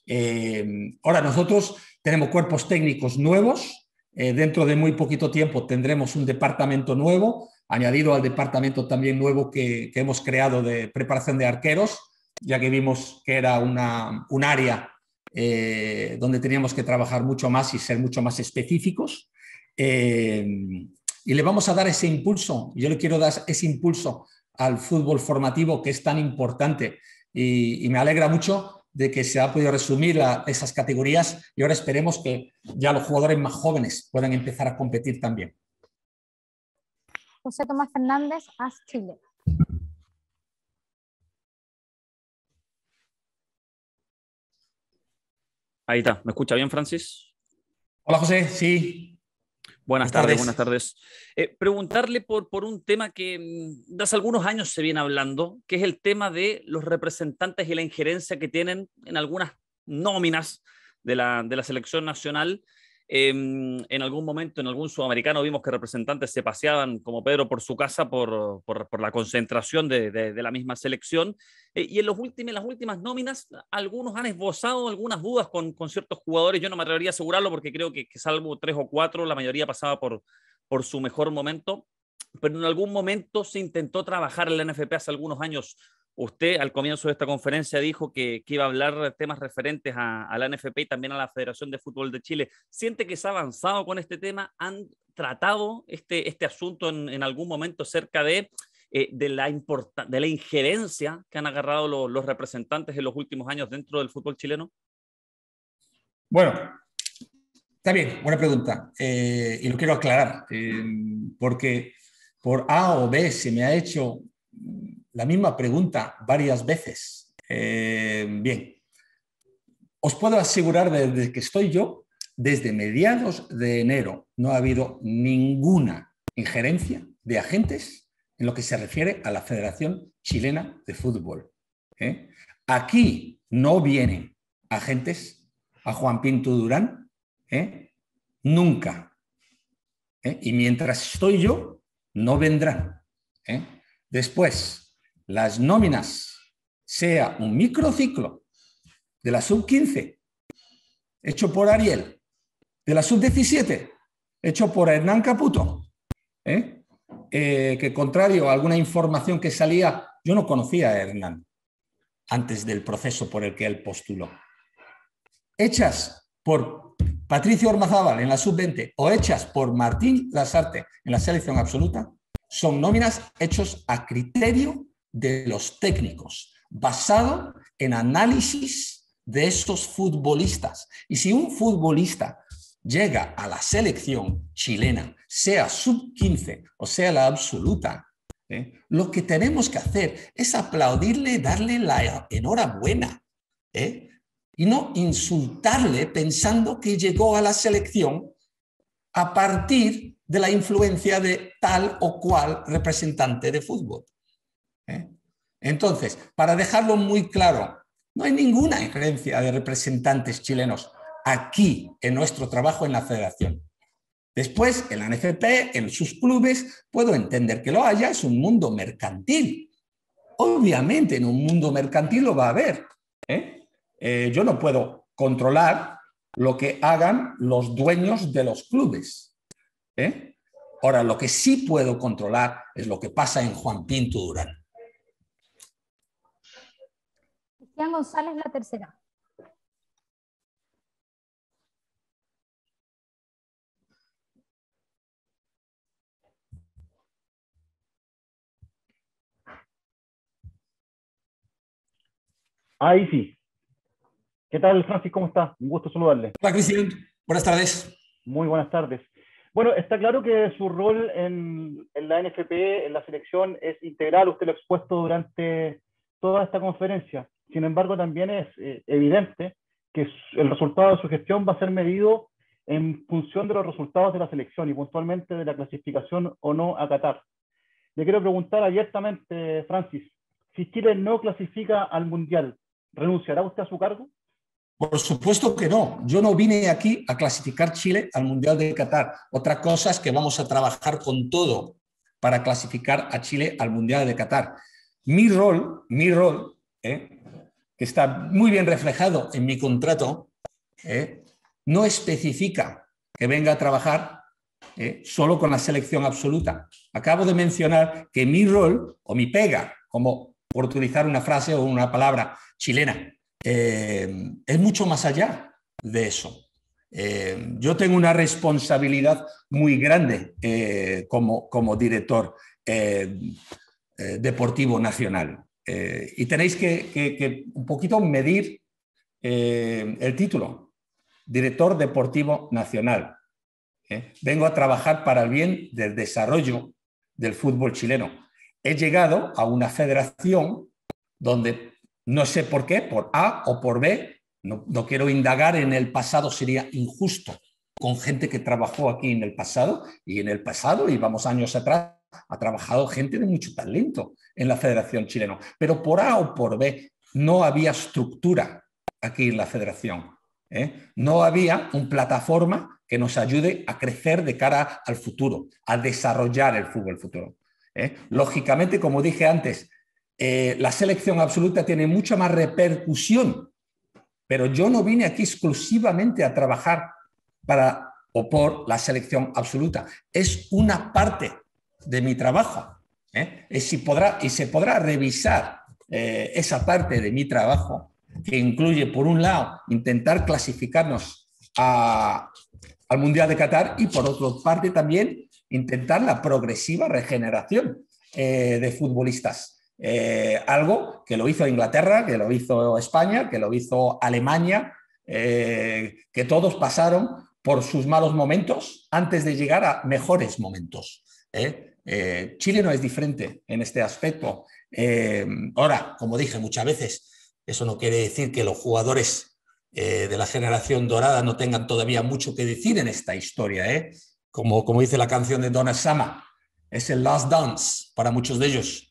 Eh, ahora nosotros tenemos cuerpos técnicos nuevos. Eh, dentro de muy poquito tiempo tendremos un departamento nuevo, añadido al departamento también nuevo que, que hemos creado de preparación de arqueros, ya que vimos que era una, un área eh, donde teníamos que trabajar mucho más y ser mucho más específicos. Eh, y le vamos a dar ese impulso, yo le quiero dar ese impulso al fútbol formativo que es tan importante y, y me alegra mucho de que se ha podido resumir la, esas categorías y ahora esperemos que ya los jugadores más jóvenes puedan empezar a competir también. José Tomás Fernández, A S Chile. Ahí está, ¿me escucha bien, Francis? Hola, José, sí. Buenas, buenas tardes, tardes, buenas tardes. Eh, preguntarle por, por un tema que desde hace algunos años se viene hablando, que es el tema de los representantes y la injerencia que tienen en algunas nóminas de la, de la selección nacional. Eh, en algún momento, en algún sudamericano, vimos que representantes se paseaban como Pedro por su casa por, por, por la concentración de, de, de la misma selección. Eh, y en, los últimos, en las últimas nóminas, algunos han esbozado algunas dudas con, con ciertos jugadores. Yo no me atrevería a asegurarlo porque creo que, que salvo tres o cuatro, la mayoría pasaba por, por su mejor momento. Pero en algún momento se intentó trabajar en la N F P hace algunos años. Usted al comienzo de esta conferencia dijo que, que iba a hablar de temas referentes a, a la N F P y también a la Federación de Fútbol de Chile. ¿Siente que se ha avanzado con este tema? ¿Han tratado este, este asunto en, en algún momento acerca de, eh, de, la de la injerencia que han agarrado lo, los representantes en los últimos años dentro del fútbol chileno? Bueno, está bien, buena pregunta. Eh, y lo quiero aclarar, eh, porque por A o B se me ha hecho la misma pregunta varias veces. Eh, bien, os puedo asegurar desde que estoy yo, desde mediados de enero, no ha habido ninguna injerencia de agentes en lo que se refiere a la Federación Chilena de Fútbol. ¿eh? Aquí no vienen agentes a Juan Pinto Durán, ¿eh? nunca. ¿eh? Y mientras estoy yo, no vendrán. ¿eh? Después, las nóminas, sea un microciclo de la sub quince, hecho por Ariel, de la sub diecisiete, hecho por Hernán Caputo, ¿eh? Eh, que contrario a alguna información que salía, yo no conocía a Hernán antes del proceso por el que él postuló. Hechas por Patricio Ormazábal en la sub veinte o hechas por Martín Lasarte en la selección absoluta, son nóminas hechos a criterio de los técnicos, basado en análisis de esos futbolistas. Y si un futbolista llega a la selección chilena, sea sub quince o sea la absoluta, ¿eh? lo que tenemos que hacer es aplaudirle, darle la enhorabuena, ¿eh? y no insultarle pensando que llegó a la selección a partir de la influencia de tal o cual representante de fútbol. ¿eh? Entonces, para dejarlo muy claro, no hay ninguna injerencia de representantes chilenos aquí en nuestro trabajo en la federación. Después, en la N F P, en sus clubes, puedo entender que lo haya, es un mundo mercantil. Obviamente, en un mundo mercantil lo va a haber. ¿eh? Eh, yo no puedo controlar lo que hagan los dueños de los clubes. ¿eh? Ahora, lo que sí puedo controlar es lo que pasa en Juan Pinto Durán. Cristian González, la tercera. Ahí sí. ¿Qué tal, Francis? ¿Cómo está? Un gusto saludarle. Hola, Cristian. Buenas tardes. Muy buenas tardes. Bueno, está claro que su rol en, en la N F P, en la selección, es integral. Usted lo ha expuesto durante toda esta conferencia. Sin embargo, también es eh, evidente que el resultado de su gestión va a ser medido en función de los resultados de la selección y puntualmente de la clasificación o no a Qatar. Le quiero preguntar abiertamente, Francis, si Chile no clasifica al Mundial, ¿renunciará usted a su cargo? Por supuesto que no. Yo no vine aquí a clasificar Chile al Mundial de Qatar. Otra cosa es que vamos a trabajar con todo para clasificar a Chile al Mundial de Qatar. Mi rol, mi rol, ¿eh? que está muy bien reflejado en mi contrato, ¿eh? no especifica que venga a trabajar ¿eh? solo con la selección absoluta. Acabo de mencionar que mi rol o mi pega, como por utilizar una frase o una palabra chilena, eh, es mucho más allá de eso. Eh, yo tengo una responsabilidad muy grande eh, como, como director eh, eh, deportivo nacional. Eh, y tenéis que, que, que un poquito medir eh, el título, director deportivo nacional. ¿eh? Vengo a trabajar para el bien del desarrollo del fútbol chileno. He llegado a una federación donde no sé por qué, por A o por B, no, no quiero indagar en el pasado, sería injusto con gente que trabajó aquí en el pasado, y en el pasado, y vamos años atrás, ha trabajado gente de mucho talento en la Federación Chilena. Pero por A o por B no había estructura aquí en la Federación. ¿eh? No había una plataforma que nos ayude a crecer de cara al futuro, a desarrollar el fútbol futuro. ¿eh? Lógicamente, como dije antes, eh, la selección absoluta tiene mucha más repercusión, pero yo no vine aquí exclusivamente a trabajar para o por la selección absoluta. Es una parte de mi trabajo. ¿eh? Y, si podrá, y se podrá revisar eh, esa parte de mi trabajo, que incluye, por un lado, intentar clasificarnos a, al Mundial de Qatar y, por otra parte, también intentar la progresiva regeneración eh, de futbolistas. Eh, algo que lo hizo Inglaterra, que lo hizo España, que lo hizo Alemania, eh, que todos pasaron por sus malos momentos antes de llegar a mejores momentos. ¿eh? Eh, Chile no es diferente en este aspecto. Eh, ahora, como dije muchas veces, eso no quiere decir que los jugadores eh, de la generación dorada no tengan todavía mucho que decir en esta historia. ¿eh? Como, como dice la canción de Donna Summer, es el last dance para muchos de ellos.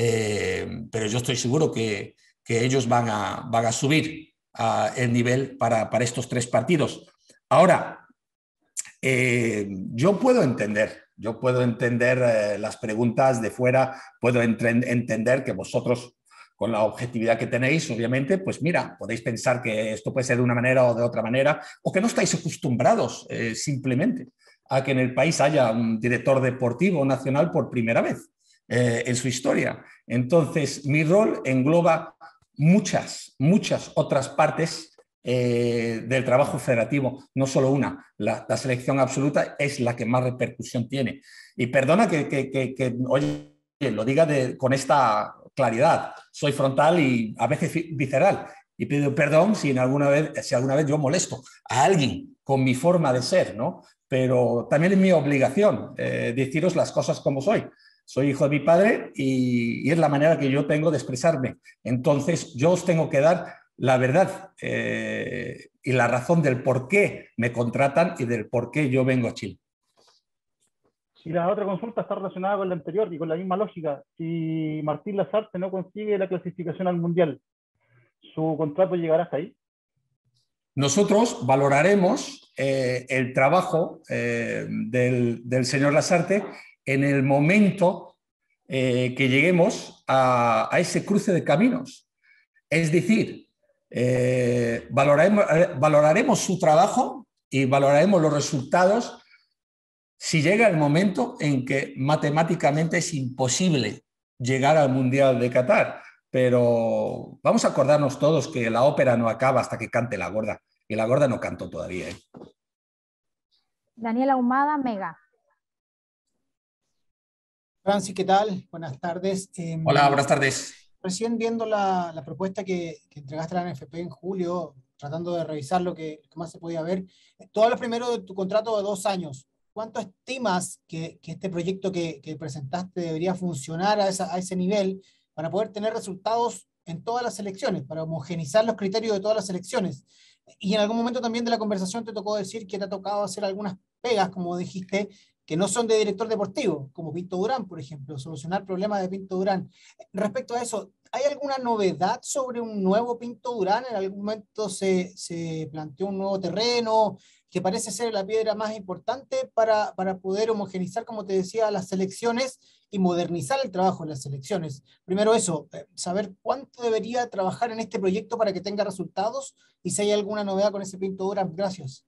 Eh, pero yo estoy seguro que, que ellos van a, van a subir a el nivel para, para estos tres partidos. Ahora, eh, yo puedo entender, yo puedo entender eh, las preguntas de fuera, puedo entender que vosotros, con la objetividad que tenéis, obviamente, pues mira, podéis pensar que esto puede ser de una manera o de otra manera, o que no estáis acostumbrados eh, simplemente a que en el país haya un director deportivo nacional por primera vez eh, en su historia. Entonces, mi rol engloba muchas, muchas otras partes eh, del trabajo federativo, no solo una. La, la selección absoluta es la que más repercusión tiene. Y perdona que, que, que, que oye, lo diga de, con esta claridad. Soy frontal y a veces visceral. Y pido perdón si, en alguna vez, si alguna vez yo molesto a alguien con mi forma de ser, ¿no? Pero también es mi obligación eh, deciros las cosas como soy. Soy hijo de mi padre y, y es la manera que yo tengo de expresarme. Entonces, yo os tengo que dar la verdad eh, y la razón del por qué me contratan y del por qué yo vengo a Chile. Y la otra consulta está relacionada con la anterior y con la misma lógica. Si Martín Lasarte no consigue la clasificación al Mundial, ¿su contrato llegará hasta ahí? Nosotros valoraremos eh, el trabajo eh, del, del señor Lasarte en el momento eh, que lleguemos a, a ese cruce de caminos. Es decir, eh, valoraremos, valoraremos su trabajo y valoraremos los resultados si llega el momento en que matemáticamente es imposible llegar al Mundial de Qatar. Pero vamos a acordarnos todos que la ópera no acaba hasta que cante la gorda. Y la gorda no cantó todavía. ¿eh? Daniela Ahumada, Mega. Francis, ¿qué tal? Buenas tardes. Eh, Hola, buenas tardes. Recién viendo la, la propuesta que, que entregaste a la N F P en julio, tratando de revisar lo que, lo que más se podía ver, tú hablas primero de tu contrato de dos años. ¿Cuánto estimas que, que este proyecto que, que presentaste debería funcionar a, esa, a ese nivel para poder tener resultados en todas las elecciones, para homogenizar los criterios de todas las elecciones? Y en algún momento también de la conversación te tocó decir que te ha tocado hacer algunas pegas, como dijiste, que no son de director deportivo, como Pinto Durán, por ejemplo, solucionar problemas de Pinto Durán. Respecto a eso, ¿hay alguna novedad sobre un nuevo Pinto Durán? ¿En algún momento se, se planteó un nuevo terreno que parece ser la piedra más importante para, para poder homogenizar, como te decía, las selecciones y modernizar el trabajo en las selecciones? Primero eso, saber cuánto debería trabajar en este proyecto para que tenga resultados y si hay alguna novedad con ese Pinto Durán. Gracias.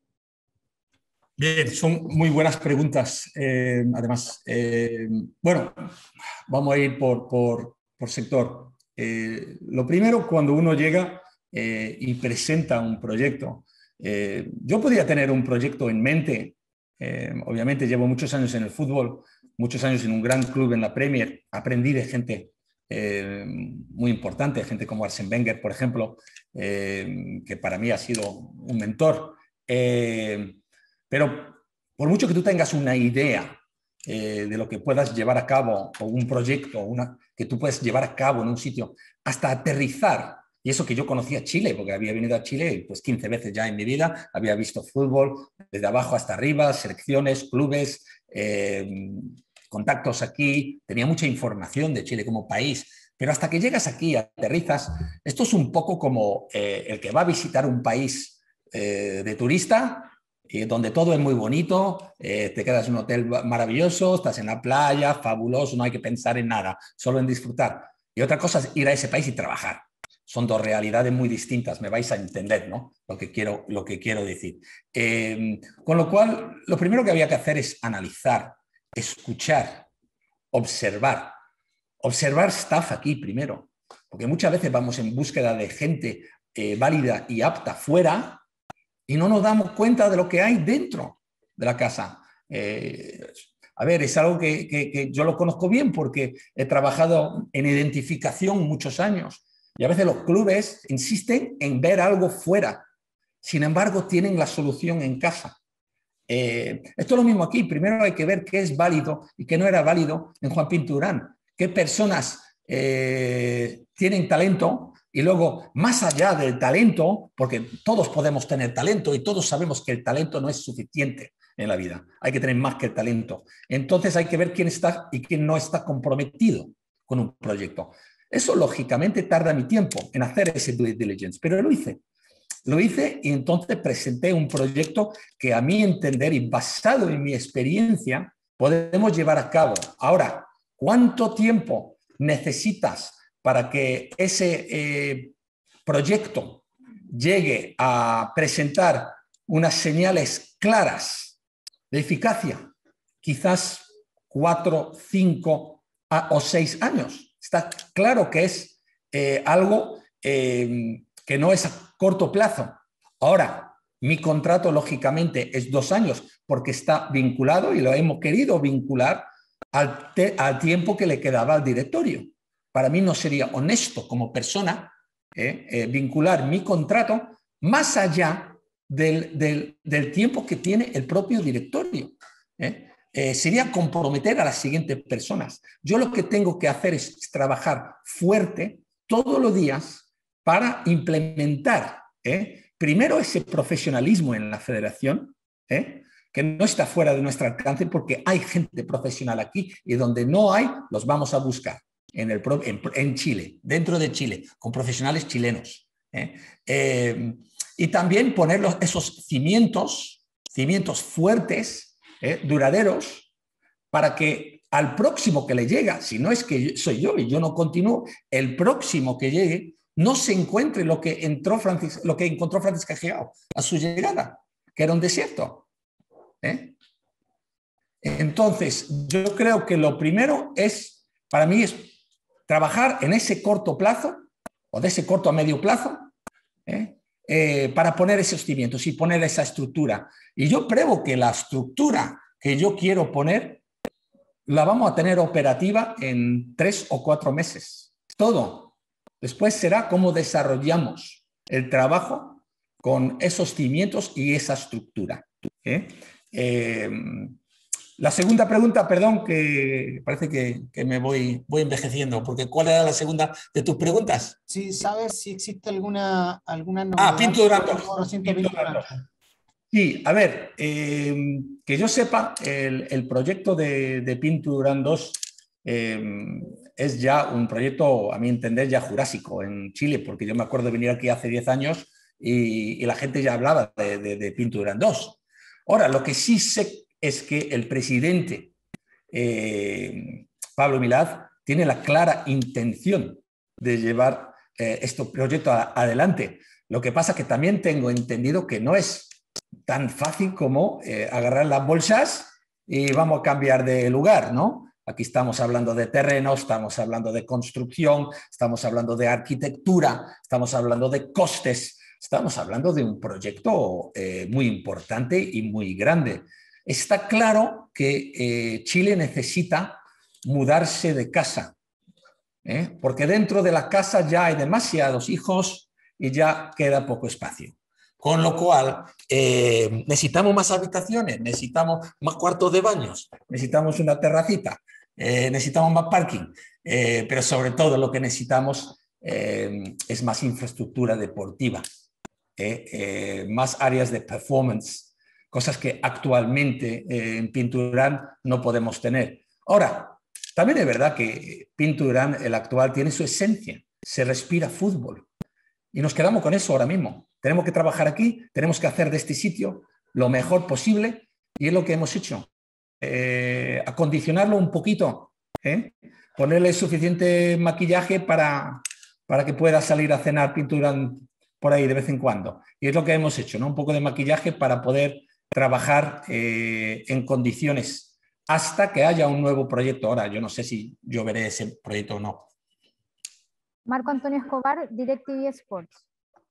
Bien, son muy buenas preguntas. Eh, además, eh, bueno, vamos a ir por, por, por sector. Eh, lo primero, cuando uno llega eh, y presenta un proyecto, eh, yo podía tener un proyecto en mente. Eh, obviamente llevo muchos años en el fútbol, muchos años en un gran club en la Premier. Aprendí de gente eh, muy importante, gente como Arsène Wenger, por ejemplo, eh, que para mí ha sido un mentor. Eh, Pero por mucho que tú tengas una idea eh, de lo que puedas llevar a cabo, o un proyecto una, que tú puedes llevar a cabo en un sitio, hasta aterrizar, y eso que yo conocía Chile, porque había venido a Chile pues quince veces ya en mi vida, había visto fútbol desde abajo hasta arriba, selecciones, clubes, eh, contactos aquí, tenía mucha información de Chile como país, pero hasta que llegas aquí, aterrizas, esto es un poco como eh, el que va a visitar un país eh, de turista, y donde todo es muy bonito, eh, te quedas en un hotel maravilloso, estás en la playa, fabuloso, no hay que pensar en nada, solo en disfrutar. Y otra cosa es ir a ese país y trabajar. Son dos realidades muy distintas, me vais a entender, ¿no? Lo que quiero, lo que quiero decir. Eh, con lo cual, lo primero que había que hacer es analizar, escuchar, observar. Observar staff aquí primero, porque muchas veces vamos en búsqueda de gente eh, válida y apta fuera, y no nos damos cuenta de lo que hay dentro de la casa. Eh, a ver, es algo que, que, que yo lo conozco bien porque he trabajado en identificación muchos años y a veces los clubes insisten en ver algo fuera. Sin embargo, tienen la solución en casa. Eh, esto es lo mismo aquí. Primero hay que ver qué es válido y qué no era válido en Juan Pinto Durán. Qué personas eh, tienen talento. Y luego, más allá del talento, porque todos podemos tener talento y todos sabemos que el talento no es suficiente en la vida, hay que tener más que el talento. Entonces hay que ver quién está y quién no está comprometido con un proyecto. Eso, lógicamente, tarda mi tiempo en hacer ese due diligence, pero lo hice. Lo hice y entonces presenté un proyecto que a mi entender y basado en mi experiencia podemos llevar a cabo. Ahora, ¿cuánto tiempo necesitas para que ese eh, proyecto llegue a presentar unas señales claras de eficacia? Quizás cuatro, cinco a, o seis años. Está claro que es eh, algo eh, que no es a corto plazo. Ahora, mi contrato, lógicamente, es dos años porque está vinculado y lo hemos querido vincular al, te, al tiempo que le quedaba al directorio. Para mí no sería honesto como persona eh, eh, vincular mi contrato más allá del, del, del tiempo que tiene el propio directorio. Eh. Eh, sería comprometer a las siguientes personas. Yo lo que tengo que hacer es trabajar fuerte todos los días para implementar eh, primero ese profesionalismo en la federación, eh, que no está fuera de nuestro alcance porque hay gente profesional aquí y donde no hay, los vamos a buscar en, el, en, en Chile, dentro de Chile, con profesionales chilenos. ¿eh? Eh, y también poner los, esos cimientos, cimientos fuertes, ¿eh? duraderos, para que al próximo que le llega, si no es que soy yo y yo no continúo, el próximo que llegue no se encuentre lo que, entró Francis, lo que encontró Francisca Giao a su llegada, que era un desierto. ¿Eh? Entonces, yo creo que lo primero es, para mí, es trabajar en ese corto plazo, o de ese corto a medio plazo, ¿eh? Eh, para poner esos cimientos y poner esa estructura. Y yo creo que la estructura que yo quiero poner, la vamos a tener operativa en tres o cuatro meses. Todo. Después será cómo desarrollamos el trabajo con esos cimientos y esa estructura. ¿eh? Eh, la segunda pregunta, perdón, que parece que, que me voy, voy envejeciendo, porque ¿cuál era la segunda de tus preguntas? Sí, ¿sabes si existe alguna, alguna novedad? Ah, Pinto Durán dos. Pinto Durán. Sí, a ver, eh, que yo sepa, el, el proyecto de, de Pinto Durán dos eh, es ya un proyecto, a mi entender, ya jurásico en Chile, porque yo me acuerdo de venir aquí hace diez años y, y la gente ya hablaba de, de, de Pinto Durán dos. Ahora, lo que sí sé es que el presidente eh, Pablo Milad tiene la clara intención de llevar eh, este proyecto a, adelante. Lo que pasa es que también tengo entendido que no es tan fácil como eh, agarrar las bolsas y vamos a cambiar de lugar, ¿no? Aquí estamos hablando de terreno, estamos hablando de construcción, estamos hablando de arquitectura, estamos hablando de costes. Estamos hablando de un proyecto eh, muy importante y muy grande. Está claro que eh, Chile necesita mudarse de casa, ¿eh? porque dentro de la casa ya hay demasiados hijos y ya queda poco espacio. Con lo cual, eh, necesitamos más habitaciones, necesitamos más cuartos de baños, necesitamos una terracita, eh, necesitamos más parking, eh, pero sobre todo lo que necesitamos eh, es más infraestructura deportiva. Eh, eh, más áreas de performance, cosas que actualmente eh, en Pinto Durán no podemos tener. Ahora, también es verdad que Pinto Durán, el actual, tiene su esencia, se respira fútbol y nos quedamos con eso ahora mismo. Tenemos que trabajar aquí, tenemos que hacer de este sitio lo mejor posible y es lo que hemos hecho. Eh, acondicionarlo un poquito, ¿eh? ponerle suficiente maquillaje para, para que pueda salir a cenar Pinto Durán por ahí de vez en cuando. Y es lo que hemos hecho, ¿no? Un poco de maquillaje para poder trabajar eh, en condiciones hasta que haya un nuevo proyecto. Ahora, yo no sé si yo veré ese proyecto o no. Marco Antonio Escobar, DirecTV Sports.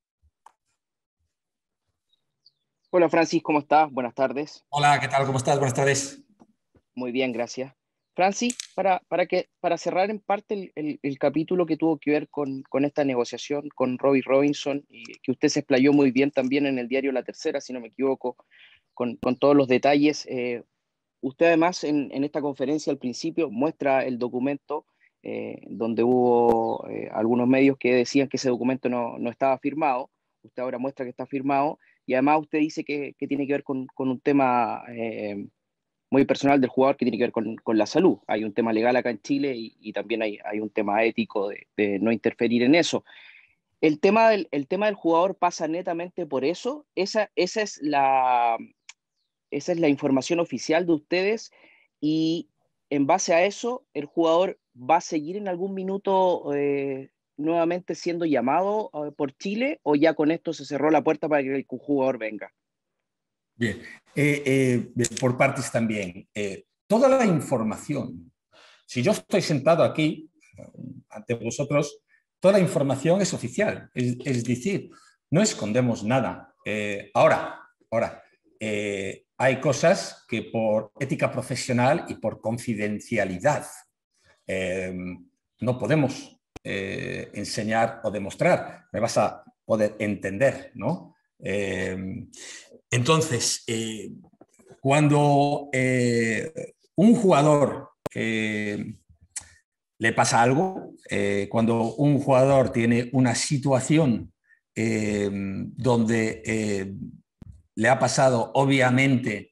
Hola Francis, ¿cómo estás? Buenas tardes. Hola, ¿qué tal? ¿Cómo estás? Buenas tardes. Muy bien, gracias. Francis, para, para, que, para cerrar en parte el, el, el capítulo que tuvo que ver con, con esta negociación con Robbie Robinson, y que usted se explayó muy bien también en el diario La Tercera, si no me equivoco, con, con todos los detalles. Eh, usted además en, en esta conferencia al principio muestra el documento eh, donde hubo eh, algunos medios que decían que ese documento no, no estaba firmado. Usted ahora muestra que está firmado y además usted dice que, que tiene que ver con, con un tema eh, muy personal del jugador que tiene que ver con, con la salud. Hay un tema legal acá en Chile y, y también hay, hay un tema ético de, de no interferir en eso. El tema, del, el tema del jugador pasa netamente por eso. Esa, esa, es la, esa es la información oficial de ustedes y en base a eso, ¿el jugador va a seguir en algún minuto eh, nuevamente siendo llamado eh, por Chile o ya con esto se cerró la puerta para que el jugador venga? Bien, eh, eh, por partes también. Eh, toda la información, si yo estoy sentado aquí ante vosotros, toda la información es oficial, es, es decir, no escondemos nada. Eh, ahora, ahora eh, hay cosas que por ética profesional y por confidencialidad eh, no podemos eh, enseñar o demostrar. Me vas a poder entender, ¿no? Eh, entonces, eh, cuando eh, un jugador eh, le pasa algo, eh, cuando un jugador tiene una situación eh, donde eh, le ha pasado obviamente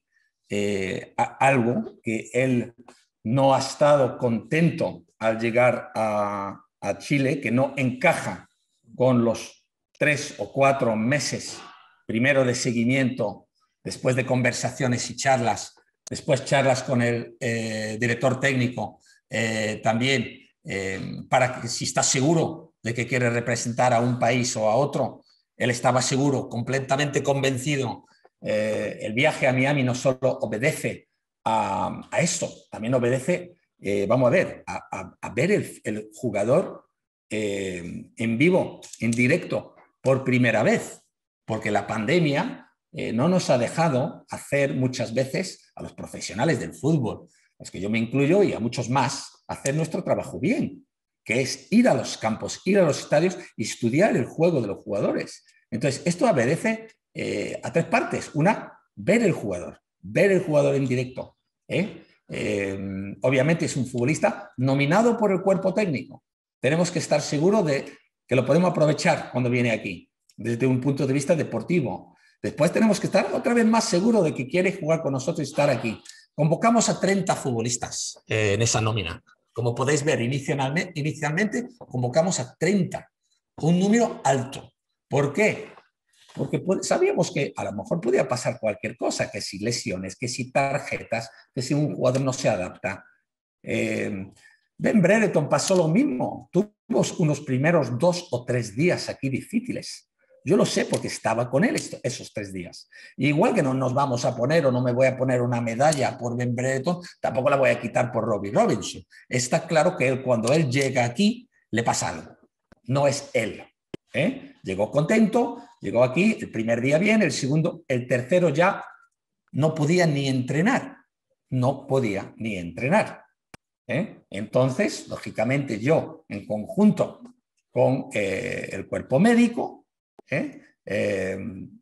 eh, a algo que él no ha estado contento al llegar a, a Chile, que no encaja con los tres o cuatro meses, primero de seguimiento, después de conversaciones y charlas, después charlas con el eh, director técnico, eh, también eh, para que si está seguro de que quiere representar a un país o a otro, él estaba seguro, completamente convencido. Eh, el viaje a Miami no solo obedece a, a esto, también obedece, eh, vamos a ver, a, a, a ver el, el jugador eh, en vivo, en directo, por primera vez, porque la pandemia eh, no nos ha dejado hacer muchas veces a los profesionales del fútbol, los que yo me incluyo y a muchos más, hacer nuestro trabajo bien, que es ir a los campos, ir a los estadios y estudiar el juego de los jugadores. Entonces, esto obedece eh, a tres partes. Una, ver el jugador, ver el jugador en directo. ¿eh? Eh, obviamente es un futbolista nominado por el cuerpo técnico. Tenemos que estar seguros de que lo podemos aprovechar cuando viene aquí, desde un punto de vista deportivo. Después tenemos que estar otra vez más seguros de que quiere jugar con nosotros y estar aquí. Convocamos a treinta futbolistas eh, en esa nómina. Como podéis ver, inicialmente, inicialmente convocamos a treinta, un número alto. ¿Por qué? Porque sabíamos que a lo mejor podía pasar cualquier cosa, que si lesiones, que si tarjetas, que si un jugador no se adapta. Eh, Ben Brereton pasó lo mismo. Tuvo unos primeros dos o tres días aquí difíciles. Yo lo sé porque estaba con él esos tres días. Y igual que no nos vamos a poner o no me voy a poner una medalla por Ben Brereton, tampoco la voy a quitar por Robbie Robinson. Está claro que él, cuando él llega aquí, le pasa algo. No es él. ¿eh? Llegó contento, llegó aquí, el primer día bien, el segundo, el tercero ya no podía ni entrenar. No podía ni entrenar. ¿eh? Entonces, lógicamente, yo, en conjunto con eh, el cuerpo médico, ¿Eh? Eh,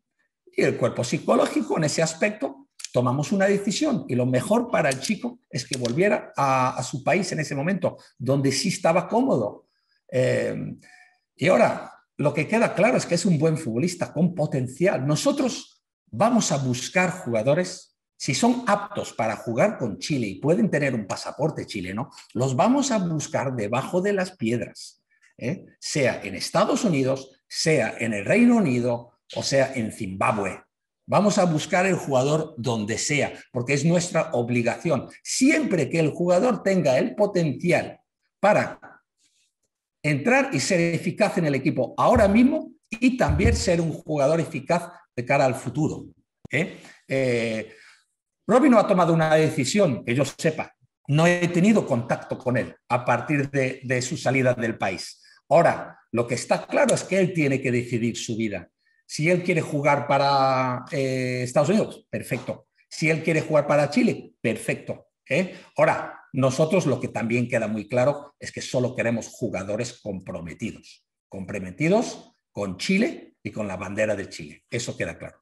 y el cuerpo psicológico, en ese aspecto, tomamos una decisión y lo mejor para el chico es que volviera a, a su país en ese momento, donde sí estaba cómodo. Eh, y ahora, lo que queda claro es que es un buen futbolista con potencial. Nosotros vamos a buscar jugadores, si son aptos para jugar con Chile y pueden tener un pasaporte chileno, los vamos a buscar debajo de las piedras, ¿eh? sea en Estados Unidos, sea en el Reino Unido o sea en Zimbabue. Vamos a buscar el jugador donde sea, porque es nuestra obligación. Siempre que el jugador tenga el potencial para entrar y ser eficaz en el equipo ahora mismo y también ser un jugador eficaz de cara al futuro. ¿eh? Eh, Robbie no ha tomado una decisión, que yo sepa. No he tenido contacto con él a partir de, de su salida del país. Ahora, lo que está claro es que él tiene que decidir su vida. Si él quiere jugar para eh, Estados Unidos, perfecto. Si él quiere jugar para Chile, perfecto. ¿eh? Ahora, nosotros lo que también queda muy claro es que solo queremos jugadores comprometidos. Comprometidos con Chile y con la bandera de Chile. Eso queda claro.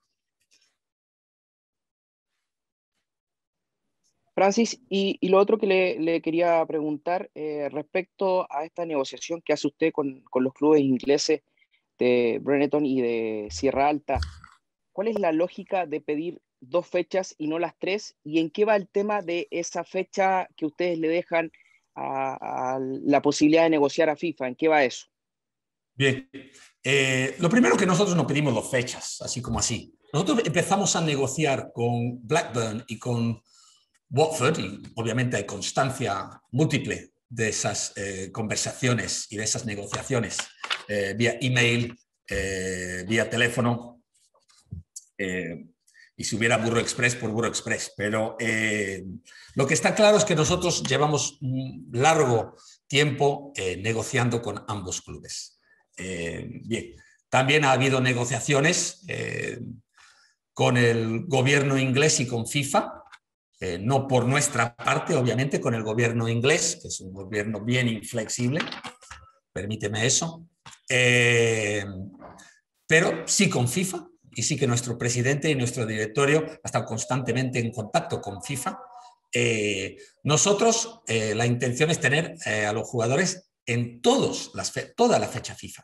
Francis, y, y lo otro que le, le quería preguntar eh, respecto a esta negociación que hace usted con, con los clubes ingleses de Brereton y de Sierra Alta, ¿cuál es la lógica de pedir dos fechas y no las tres? ¿Y en qué va el tema de esa fecha que ustedes le dejan a, a la posibilidad de negociar a FIFA? ¿En qué va eso? Bien, eh, lo primero que nosotros no pedimos dos fechas, así como así. Nosotros empezamos a negociar con Blackburn y con Watford, y obviamente hay constancia múltiple de esas eh, conversaciones y de esas negociaciones eh, vía email, eh, vía teléfono, eh, y si hubiera Burro Express, por Burro Express. Pero eh, lo que está claro es que nosotros llevamos un largo tiempo eh, negociando con ambos clubes. Eh, bien, también ha habido negociaciones eh, con el gobierno inglés y con FIFA. Eh, no por nuestra parte, obviamente, con el gobierno inglés, que es un gobierno bien inflexible, permíteme eso, eh, pero sí con FIFA, y sí que nuestro presidente y nuestro directorio ha estado constantemente en contacto con FIFA. Eh, nosotros, eh, la intención es tener eh, a los jugadores en todos las fe toda la fecha FIFA.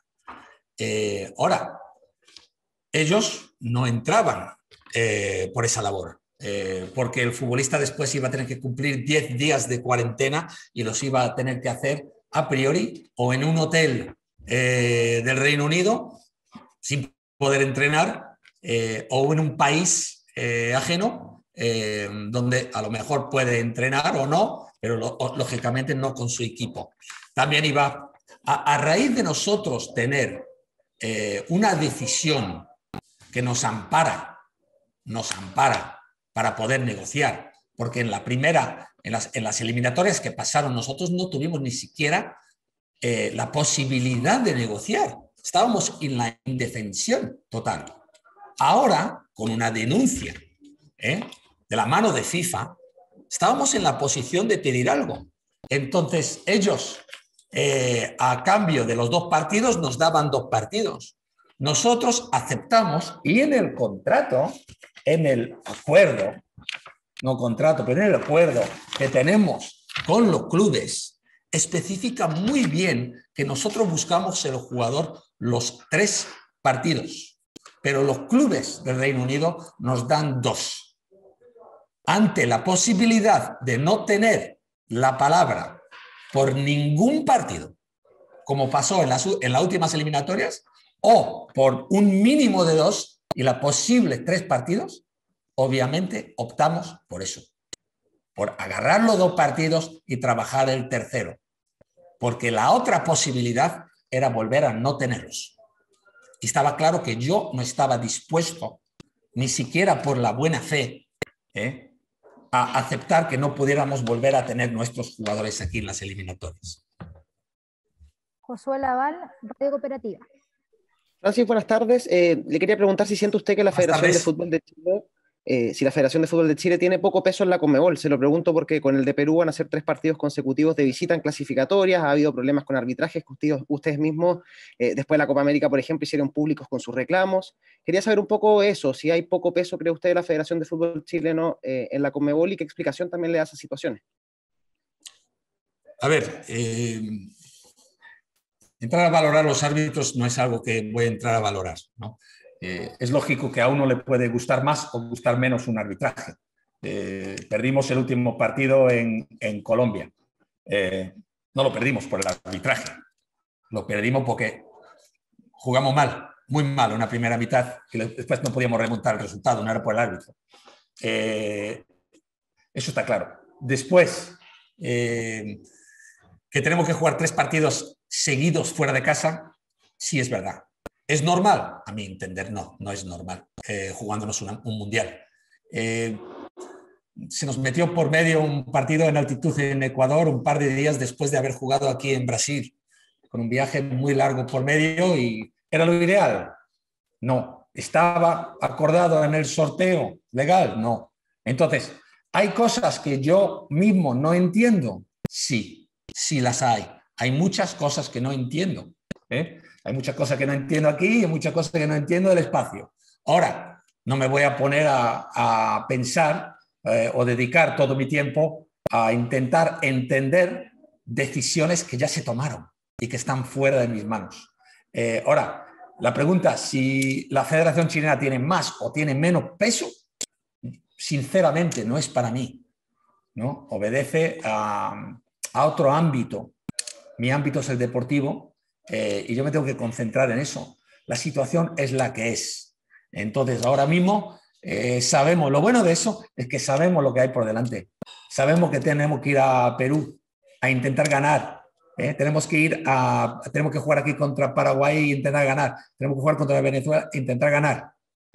Eh, ahora, ellos no entraban eh, por esa labor. eh, porque el futbolista después iba a tener que cumplir diez días de cuarentena y los iba a tener que hacer a priori o en un hotel eh, del Reino Unido sin poder entrenar eh, o en un país eh, ajeno eh, donde a lo mejor puede entrenar o no, pero lo, lógicamente no con su equipo. También iba, a, a raíz de nosotros tener eh, una decisión que nos ampara, nos ampara para poder negociar, porque en la primera, en las, en las eliminatorias que pasaron nosotros no tuvimos ni siquiera eh, la posibilidad de negociar. Estábamos en la indefensión total. Ahora, con una denuncia ¿eh? de la mano de FIFA, estábamos en la posición de pedir algo. Entonces, ellos, eh, a cambio de los dos partidos, nos daban dos partidos. Nosotros aceptamos y en el contrato, en el acuerdo, no contrato, pero en el acuerdo que tenemos con los clubes, especifica muy bien que nosotros buscamos el jugador los tres partidos, pero los clubes del Reino Unido nos dan dos. Ante la posibilidad de no tener la palabra por ningún partido, como pasó en las, en las últimas eliminatorias, o por un mínimo de dos y la posible tres partidos, obviamente optamos por eso, por agarrar los dos partidos y trabajar el tercero, porque la otra posibilidad era volver a no tenerlos. Y estaba claro que yo no estaba dispuesto, ni siquiera por la buena fe, ¿eh? a aceptar que no pudiéramos volver a tener nuestros jugadores aquí en las eliminatorias. Josué Laval, Radio Cooperativa. Francis, buenas tardes. Eh, le quería preguntar si siente usted que la Buenas Federación tardes. de Fútbol de Chile, eh, si la Federación de Fútbol de Chile tiene poco peso en la Conmebol. Se lo pregunto porque con el de Perú van a ser tres partidos consecutivos de visita en clasificatorias, ha habido problemas con arbitrajes que ustedes, ustedes mismos, eh, después de la Copa América, por ejemplo, hicieron públicos con sus reclamos. Quería saber un poco eso, si hay poco peso, cree usted, de la Federación de Fútbol chileno eh, en la Conmebol y qué explicación también le da a esas situaciones. A ver, eh, entrar a valorar los árbitros no es algo que voy a entrar a valorar, ¿no? Eh, es lógico que a uno le puede gustar más o gustar menos un arbitraje. Eh, perdimos el último partido en, en Colombia. Eh, no lo perdimos por el arbitraje, lo perdimos porque jugamos mal, muy mal, una primera mitad, que después no podíamos remontar el resultado, no era por el árbitro. Eh, eso está claro. Después, eh, que tenemos que jugar tres partidos seguidos fuera de casa, sí es verdad. ¿Es normal? A mi entender, no, no es normal, eh, jugándonos una, un mundial. Eh, se nos metió por medio un partido en altitud en Ecuador un par de días después de haber jugado aquí en Brasil, con un viaje muy largo por medio y ¿era lo ideal? No. ¿Estaba acordado en el sorteo legal? No. Entonces, ¿hay cosas que yo mismo no entiendo? Sí, sí las hay. Hay muchas cosas que no entiendo. ¿eh? Hay muchas cosas que no entiendo aquí y muchas cosas que no entiendo del espacio. Ahora, no me voy a poner a, a pensar eh, o dedicar todo mi tiempo a intentar entender decisiones que ya se tomaron y que están fuera de mis manos. Eh, ahora, la pregunta, si la Federación Chilena tiene más o tiene menos peso, sinceramente no es para mí, ¿no? Obedece a, a otro ámbito. Mi ámbito es el deportivo eh, y yo me tengo que concentrar en eso. La situación es la que es. Entonces, ahora mismo eh, sabemos, lo bueno de eso es que sabemos lo que hay por delante. Sabemos que tenemos que ir a Perú a intentar ganar. ¿eh? Tenemos que ir a, tenemos que jugar aquí contra Paraguay e intentar ganar. Tenemos que jugar contra Venezuela e intentar ganar.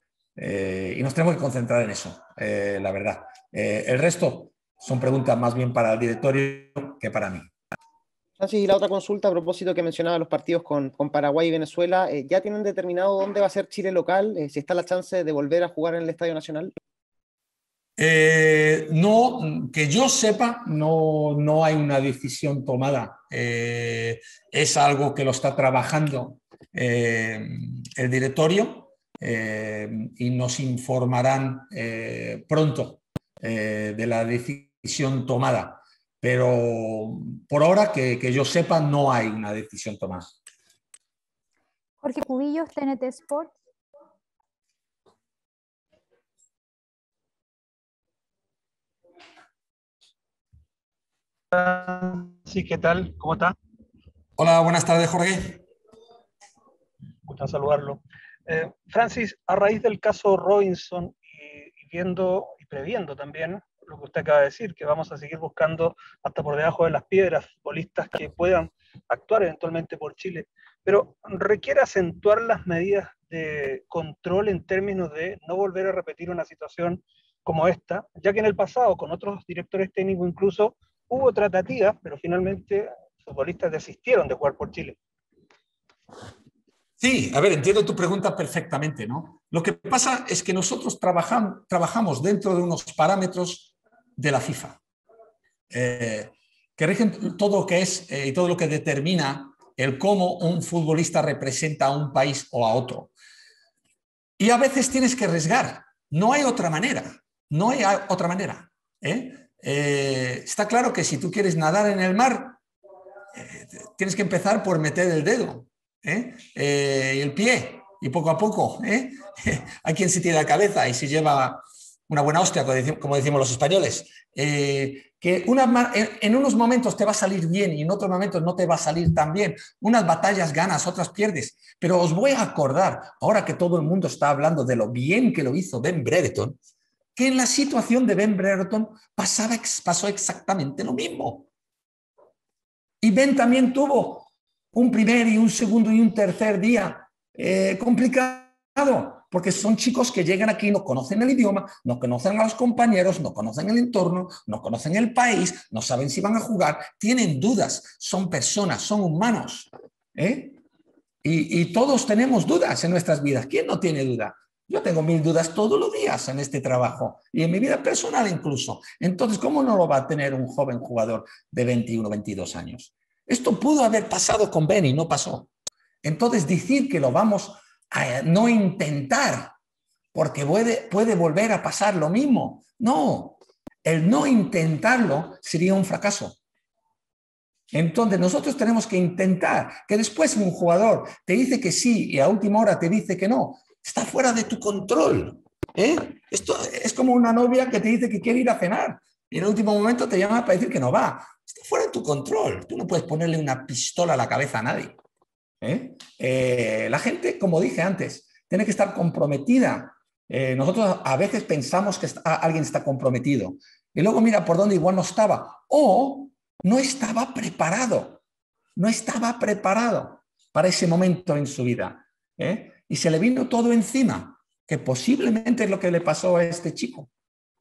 Eh, y nos tenemos que concentrar en eso, eh, la verdad. Eh, el resto son preguntas más bien para el directorio que para mí. Francis, y la otra consulta a propósito que mencionaba los partidos con, con Paraguay y Venezuela, eh, ¿ya tienen determinado dónde va a ser Chile local? Eh, ¿Si está la chance de volver a jugar en el Estadio Nacional? Eh, no, que yo sepa, no, no hay una decisión tomada. Eh, es algo que lo está trabajando eh, el directorio eh, y nos informarán eh, pronto eh, de la decisión tomada. Pero por ahora, que, que yo sepa, no hay una decisión tomada. Jorge Cubillos, T N T Sports. Francis, ¿qué tal? ¿Cómo está? Hola, buenas tardes, Jorge. Gusto saludarlo. Eh, Francis, a raíz del caso Robinson y, y viendo y previendo también lo que usted acaba de decir, que vamos a seguir buscando hasta por debajo de las piedras futbolistas que puedan actuar eventualmente por Chile, pero requiere acentuar las medidas de control en términos de no volver a repetir una situación como esta, ya que en el pasado con otros directores técnicos incluso hubo tratativas, pero finalmente futbolistas desistieron de jugar por Chile. Sí, a ver, entiendo tu pregunta perfectamente, ¿no? Lo que pasa es que nosotros trabajam, trabajamos dentro de unos parámetros de la FIFA, eh, que rigen todo lo que es eh, y todo lo que determina el cómo un futbolista representa a un país o a otro. Y a veces tienes que arriesgar, no hay otra manera, no hay otra manera. ¿eh? Eh, está claro que si tú quieres nadar en el mar, eh, tienes que empezar por meter el dedo. ¿Eh? Eh, el pie y poco a poco ¿eh? Hay quien se tira la cabeza y se lleva una buena hostia, como decimos los españoles, eh, que una, en unos momentos te va a salir bien y en otros momentos no te va a salir tan bien, unas batallas ganas, otras pierdes, pero os voy a acordar, ahora que todo el mundo está hablando de lo bien que lo hizo Ben Brereton, que en la situación de Ben Brereton pasaba, pasó exactamente lo mismo, y Ben también tuvo un primer y un segundo y un tercer día eh, complicado, porque son chicos que llegan aquí, no conocen el idioma, no conocen a los compañeros, no conocen el entorno, no conocen el país, no saben si van a jugar, tienen dudas, son personas, son humanos. ¿eh? Y, y todos tenemos dudas en nuestras vidas. ¿Quién no tiene duda? Yo tengo mil dudas todos los días en este trabajo y en mi vida personal incluso. Entonces, ¿cómo no lo va a tener un joven jugador de veintiuno, veintidós años? Esto pudo haber pasado con Ben y no pasó. Entonces, decir que lo vamos a no intentar porque puede, puede volver a pasar lo mismo. No, el no intentarlo sería un fracaso. Entonces, nosotros tenemos que intentar que después un jugador te dice que sí y a última hora te dice que no. Está fuera de tu control. ¿eh? Esto es como una novia que te dice que quiere ir a cenar y en el último momento te llama para decir que no va. Está fuera de tu control. Tú no puedes ponerle una pistola a la cabeza a nadie. ¿eh? Eh, la gente, como dije antes, tiene que estar comprometida. Eh, nosotros a veces pensamos que está, alguien está comprometido y luego mira por dónde igual no estaba o no estaba preparado. No estaba preparado para ese momento en su vida. ¿eh? Y se le vino todo encima, que posiblemente es lo que le pasó a este chico.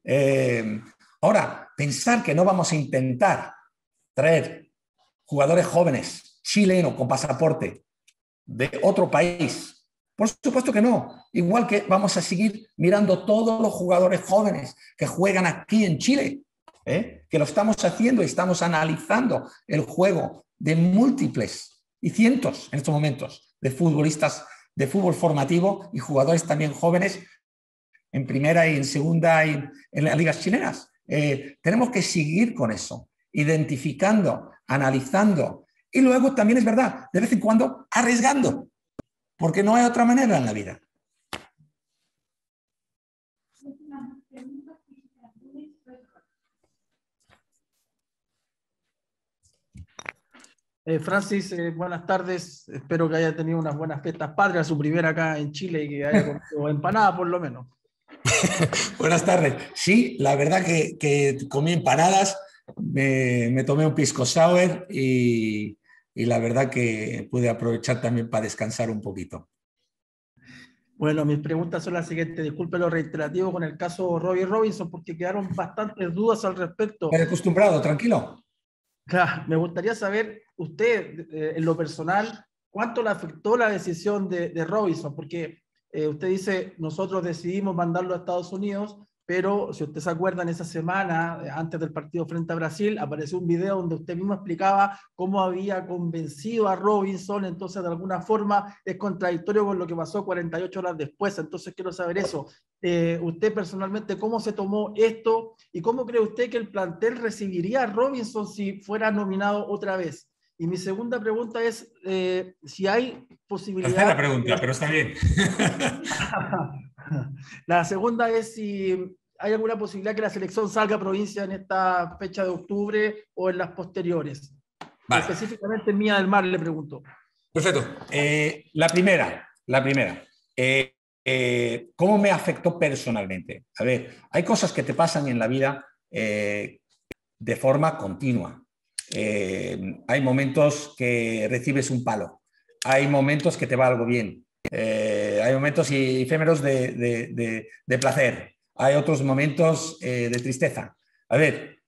Eh, ahora, pensar que no vamos a intentar traer jugadores jóvenes, chilenos con pasaporte de otro país. Por supuesto que no. Igual que vamos a seguir mirando todos los jugadores jóvenes que juegan aquí en Chile, ¿eh? que lo estamos haciendo y estamos analizando el juego de múltiples y cientos en estos momentos de futbolistas de fútbol formativo y jugadores también jóvenes en primera y en segunda y en las ligas chilenas. Eh, tenemos que seguir con eso, identificando, analizando y luego también es verdad, de vez en cuando arriesgando, porque no hay otra manera en la vida. Eh, Francis, eh, buenas tardes. Espero que haya tenido unas buenas fiestas patrias, su primera acá en Chile y que haya comido empanada por lo menos. Buenas tardes. Sí, la verdad que, que comí empanadas, me, me tomé un pisco sour y, y la verdad que pude aprovechar también para descansar un poquito. Bueno, mis preguntas son las siguientes. Disculpe lo reiterativo con el caso Robbie Robinson porque quedaron bastantes dudas al respecto. Me he acostumbrado, tranquilo. Claro, me gustaría saber, usted, eh, en lo personal, ¿cuánto le afectó la decisión de, de Robinson? Porque eh, usted dice, nosotros decidimos mandarlo a Estados Unidos, pero si usted se acuerda, en esa semana, eh, antes del partido frente a Brasil, apareció un video donde usted mismo explicaba cómo había convencido a Robinson, entonces de alguna forma es contradictorio con lo que pasó cuarenta y ocho horas después, entonces quiero saber eso. Eh, usted personalmente, ¿cómo se tomó esto? ¿Y cómo cree usted que el plantel recibiría a Robinson si fuera nominado otra vez? Y mi segunda pregunta es eh, si hay posibilidad... Tercera pregunta, pero está bien. La segunda es si ¿hay alguna posibilidad que la selección salga a provincia en esta fecha de octubre o en las posteriores? Vale. Específicamente en Viña del Mar, le pregunto. Perfecto. Eh, la primera, la primera. Eh, eh, ¿Cómo me afectó personalmente? A ver, hay cosas que te pasan en la vida eh, de forma continua. Eh, hay momentos que recibes un palo. Hay momentos que te va algo bien. Eh, hay momentos efímeros de, de, de, de placer. Hay otros momentos eh, de tristeza. A ver,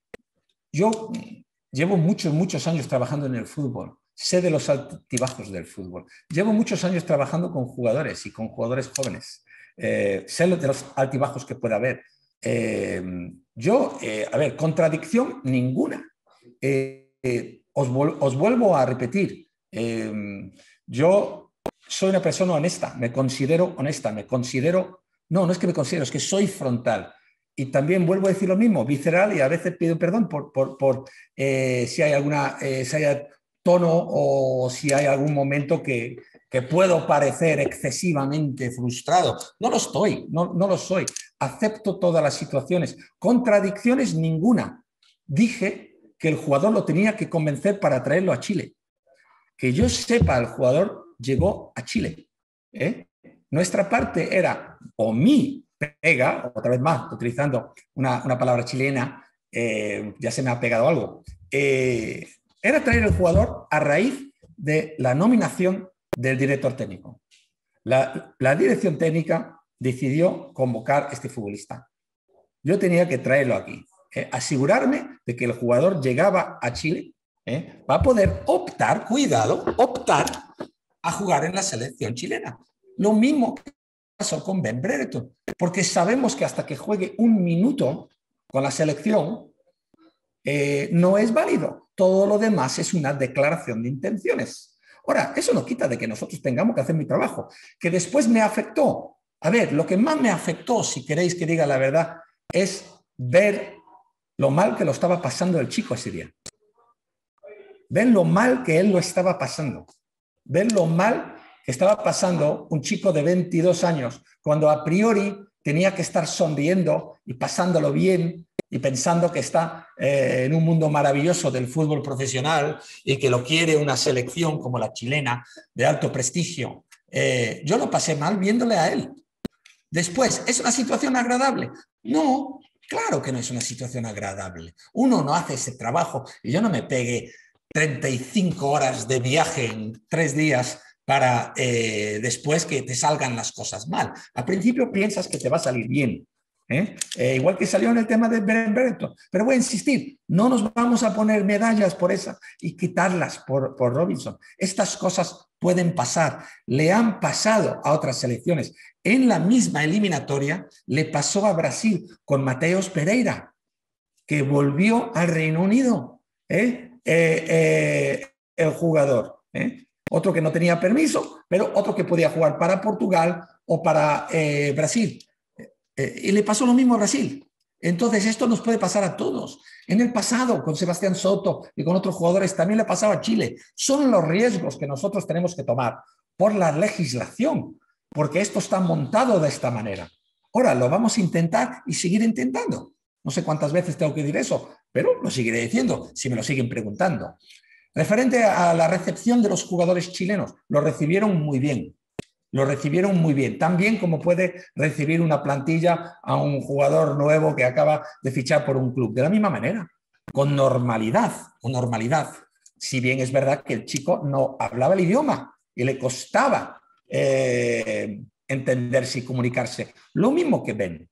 yo llevo muchos, muchos años trabajando en el fútbol. Sé de los altibajos del fútbol. Llevo muchos años trabajando con jugadores y con jugadores jóvenes. Eh, sé de los altibajos que puede haber. Eh, yo, eh, a ver, contradicción ninguna. Eh, eh, os, os vuelvo a repetir. Eh, yo soy una persona honesta, me considero honesta, me considero... No, no es que me considero, es que soy frontal. Y también vuelvo a decir lo mismo, visceral, y a veces pido perdón por, por, por eh, si hay alguna... Eh, si hay tono o si hay algún momento que, que puedo parecer excesivamente frustrado. No lo estoy, no, no lo soy. Acepto todas las situaciones. Contradicciones ninguna. Dije que el jugador lo tenía que convencer para traerlo a Chile. Que yo sepa, el jugador llegó a Chile. ¿eh? Nuestra parte era, o mi pega, otra vez más, utilizando una, una palabra chilena, eh, ya se me ha pegado algo, eh, era traer el jugador a raíz de la nominación del director técnico. La, la dirección técnica decidió convocar a este futbolista. Yo tenía que traerlo aquí, eh, asegurarme de que el jugador llegaba a Chile eh, va a poder optar, cuidado, optar a jugar en la selección chilena. Lo mismo que pasó con Ben Brereton, porque sabemos que hasta que juegue un minuto con la selección eh, no es válido. Todo lo demás es una declaración de intenciones. Ahora, eso no quita de que nosotros tengamos que hacer mi trabajo, que después me afectó. A ver, lo que más me afectó, si queréis que diga la verdad, es ver lo mal que lo estaba pasando el chico ese día. Ver lo mal que él lo estaba pasando. Ver lo mal que estaba pasando un chico de veintidós años, cuando a priori tenía que estar sonriendo y pasándolo bien y pensando que está eh, en un mundo maravilloso del fútbol profesional y que lo quiere una selección como la chilena de alto prestigio. Eh, yo lo pasé mal viéndole a él. Después, ¿es una situación agradable? No, claro que no es una situación agradable. Uno no hace ese trabajo y yo no me pegué treinta y cinco horas de viaje en tres días para eh, después que te salgan las cosas mal. Al principio piensas que te va a salir bien. ¿Eh? Eh, igual que salió en el tema de Ben Brereton. Pero voy a insistir, no nos vamos a poner medallas por esa y quitarlas por, por Robinson. Estas cosas pueden pasar. Le han pasado a otras selecciones. En la misma eliminatoria le pasó a Brasil con Mateus Pereira, que volvió al Reino Unido. ¿eh? Eh, eh, el jugador. ¿eh? Otro que no tenía permiso, pero otro que podía jugar para Portugal o para eh, Brasil. Eh, y le pasó lo mismo a Brasil. Entonces esto nos puede pasar a todos. En el pasado con Sebastián Soto y con otros jugadores también le pasaba a Chile. Son los riesgos que nosotros tenemos que tomar por la legislación, porque esto está montado de esta manera. Ahora lo vamos a intentar y seguir intentando. No sé cuántas veces tengo que decir eso, pero lo seguiré diciendo si me lo siguen preguntando. Referente a la recepción de los jugadores chilenos, lo recibieron muy bien. Lo recibieron muy bien, tan bien como puede recibir una plantilla a un jugador nuevo que acaba de fichar por un club. De la misma manera, con normalidad, con normalidad. Si bien es verdad que el chico no hablaba el idioma y le costaba eh, entenderse y comunicarse. Lo mismo que Ben.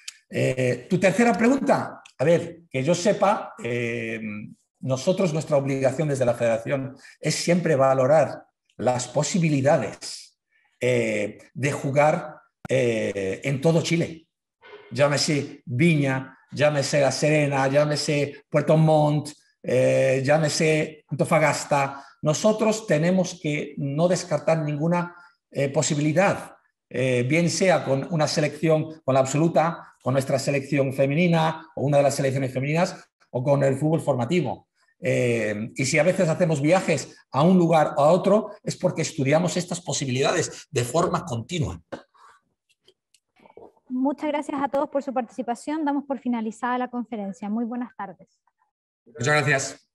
Eh, tu tercera pregunta, a ver, que yo sepa, eh, nosotros nuestra obligación desde la federación es siempre valorar las posibilidades Eh, de jugar eh, en todo Chile. Llámese Viña, llámese La Serena, llámese Puerto Montt, eh, llámese Antofagasta. Nosotros tenemos que no descartar ninguna eh, posibilidad, eh, bien sea con una selección, con la absoluta, con nuestra selección femenina o una de las selecciones femeninas o con el fútbol formativo. Eh, y si a veces hacemos viajes a un lugar o a otro, es porque estudiamos estas posibilidades de forma continua. muchas gracias a todos por su participación. Damos por finalizada la conferencia. Muy buenas tardes. Muchas gracias.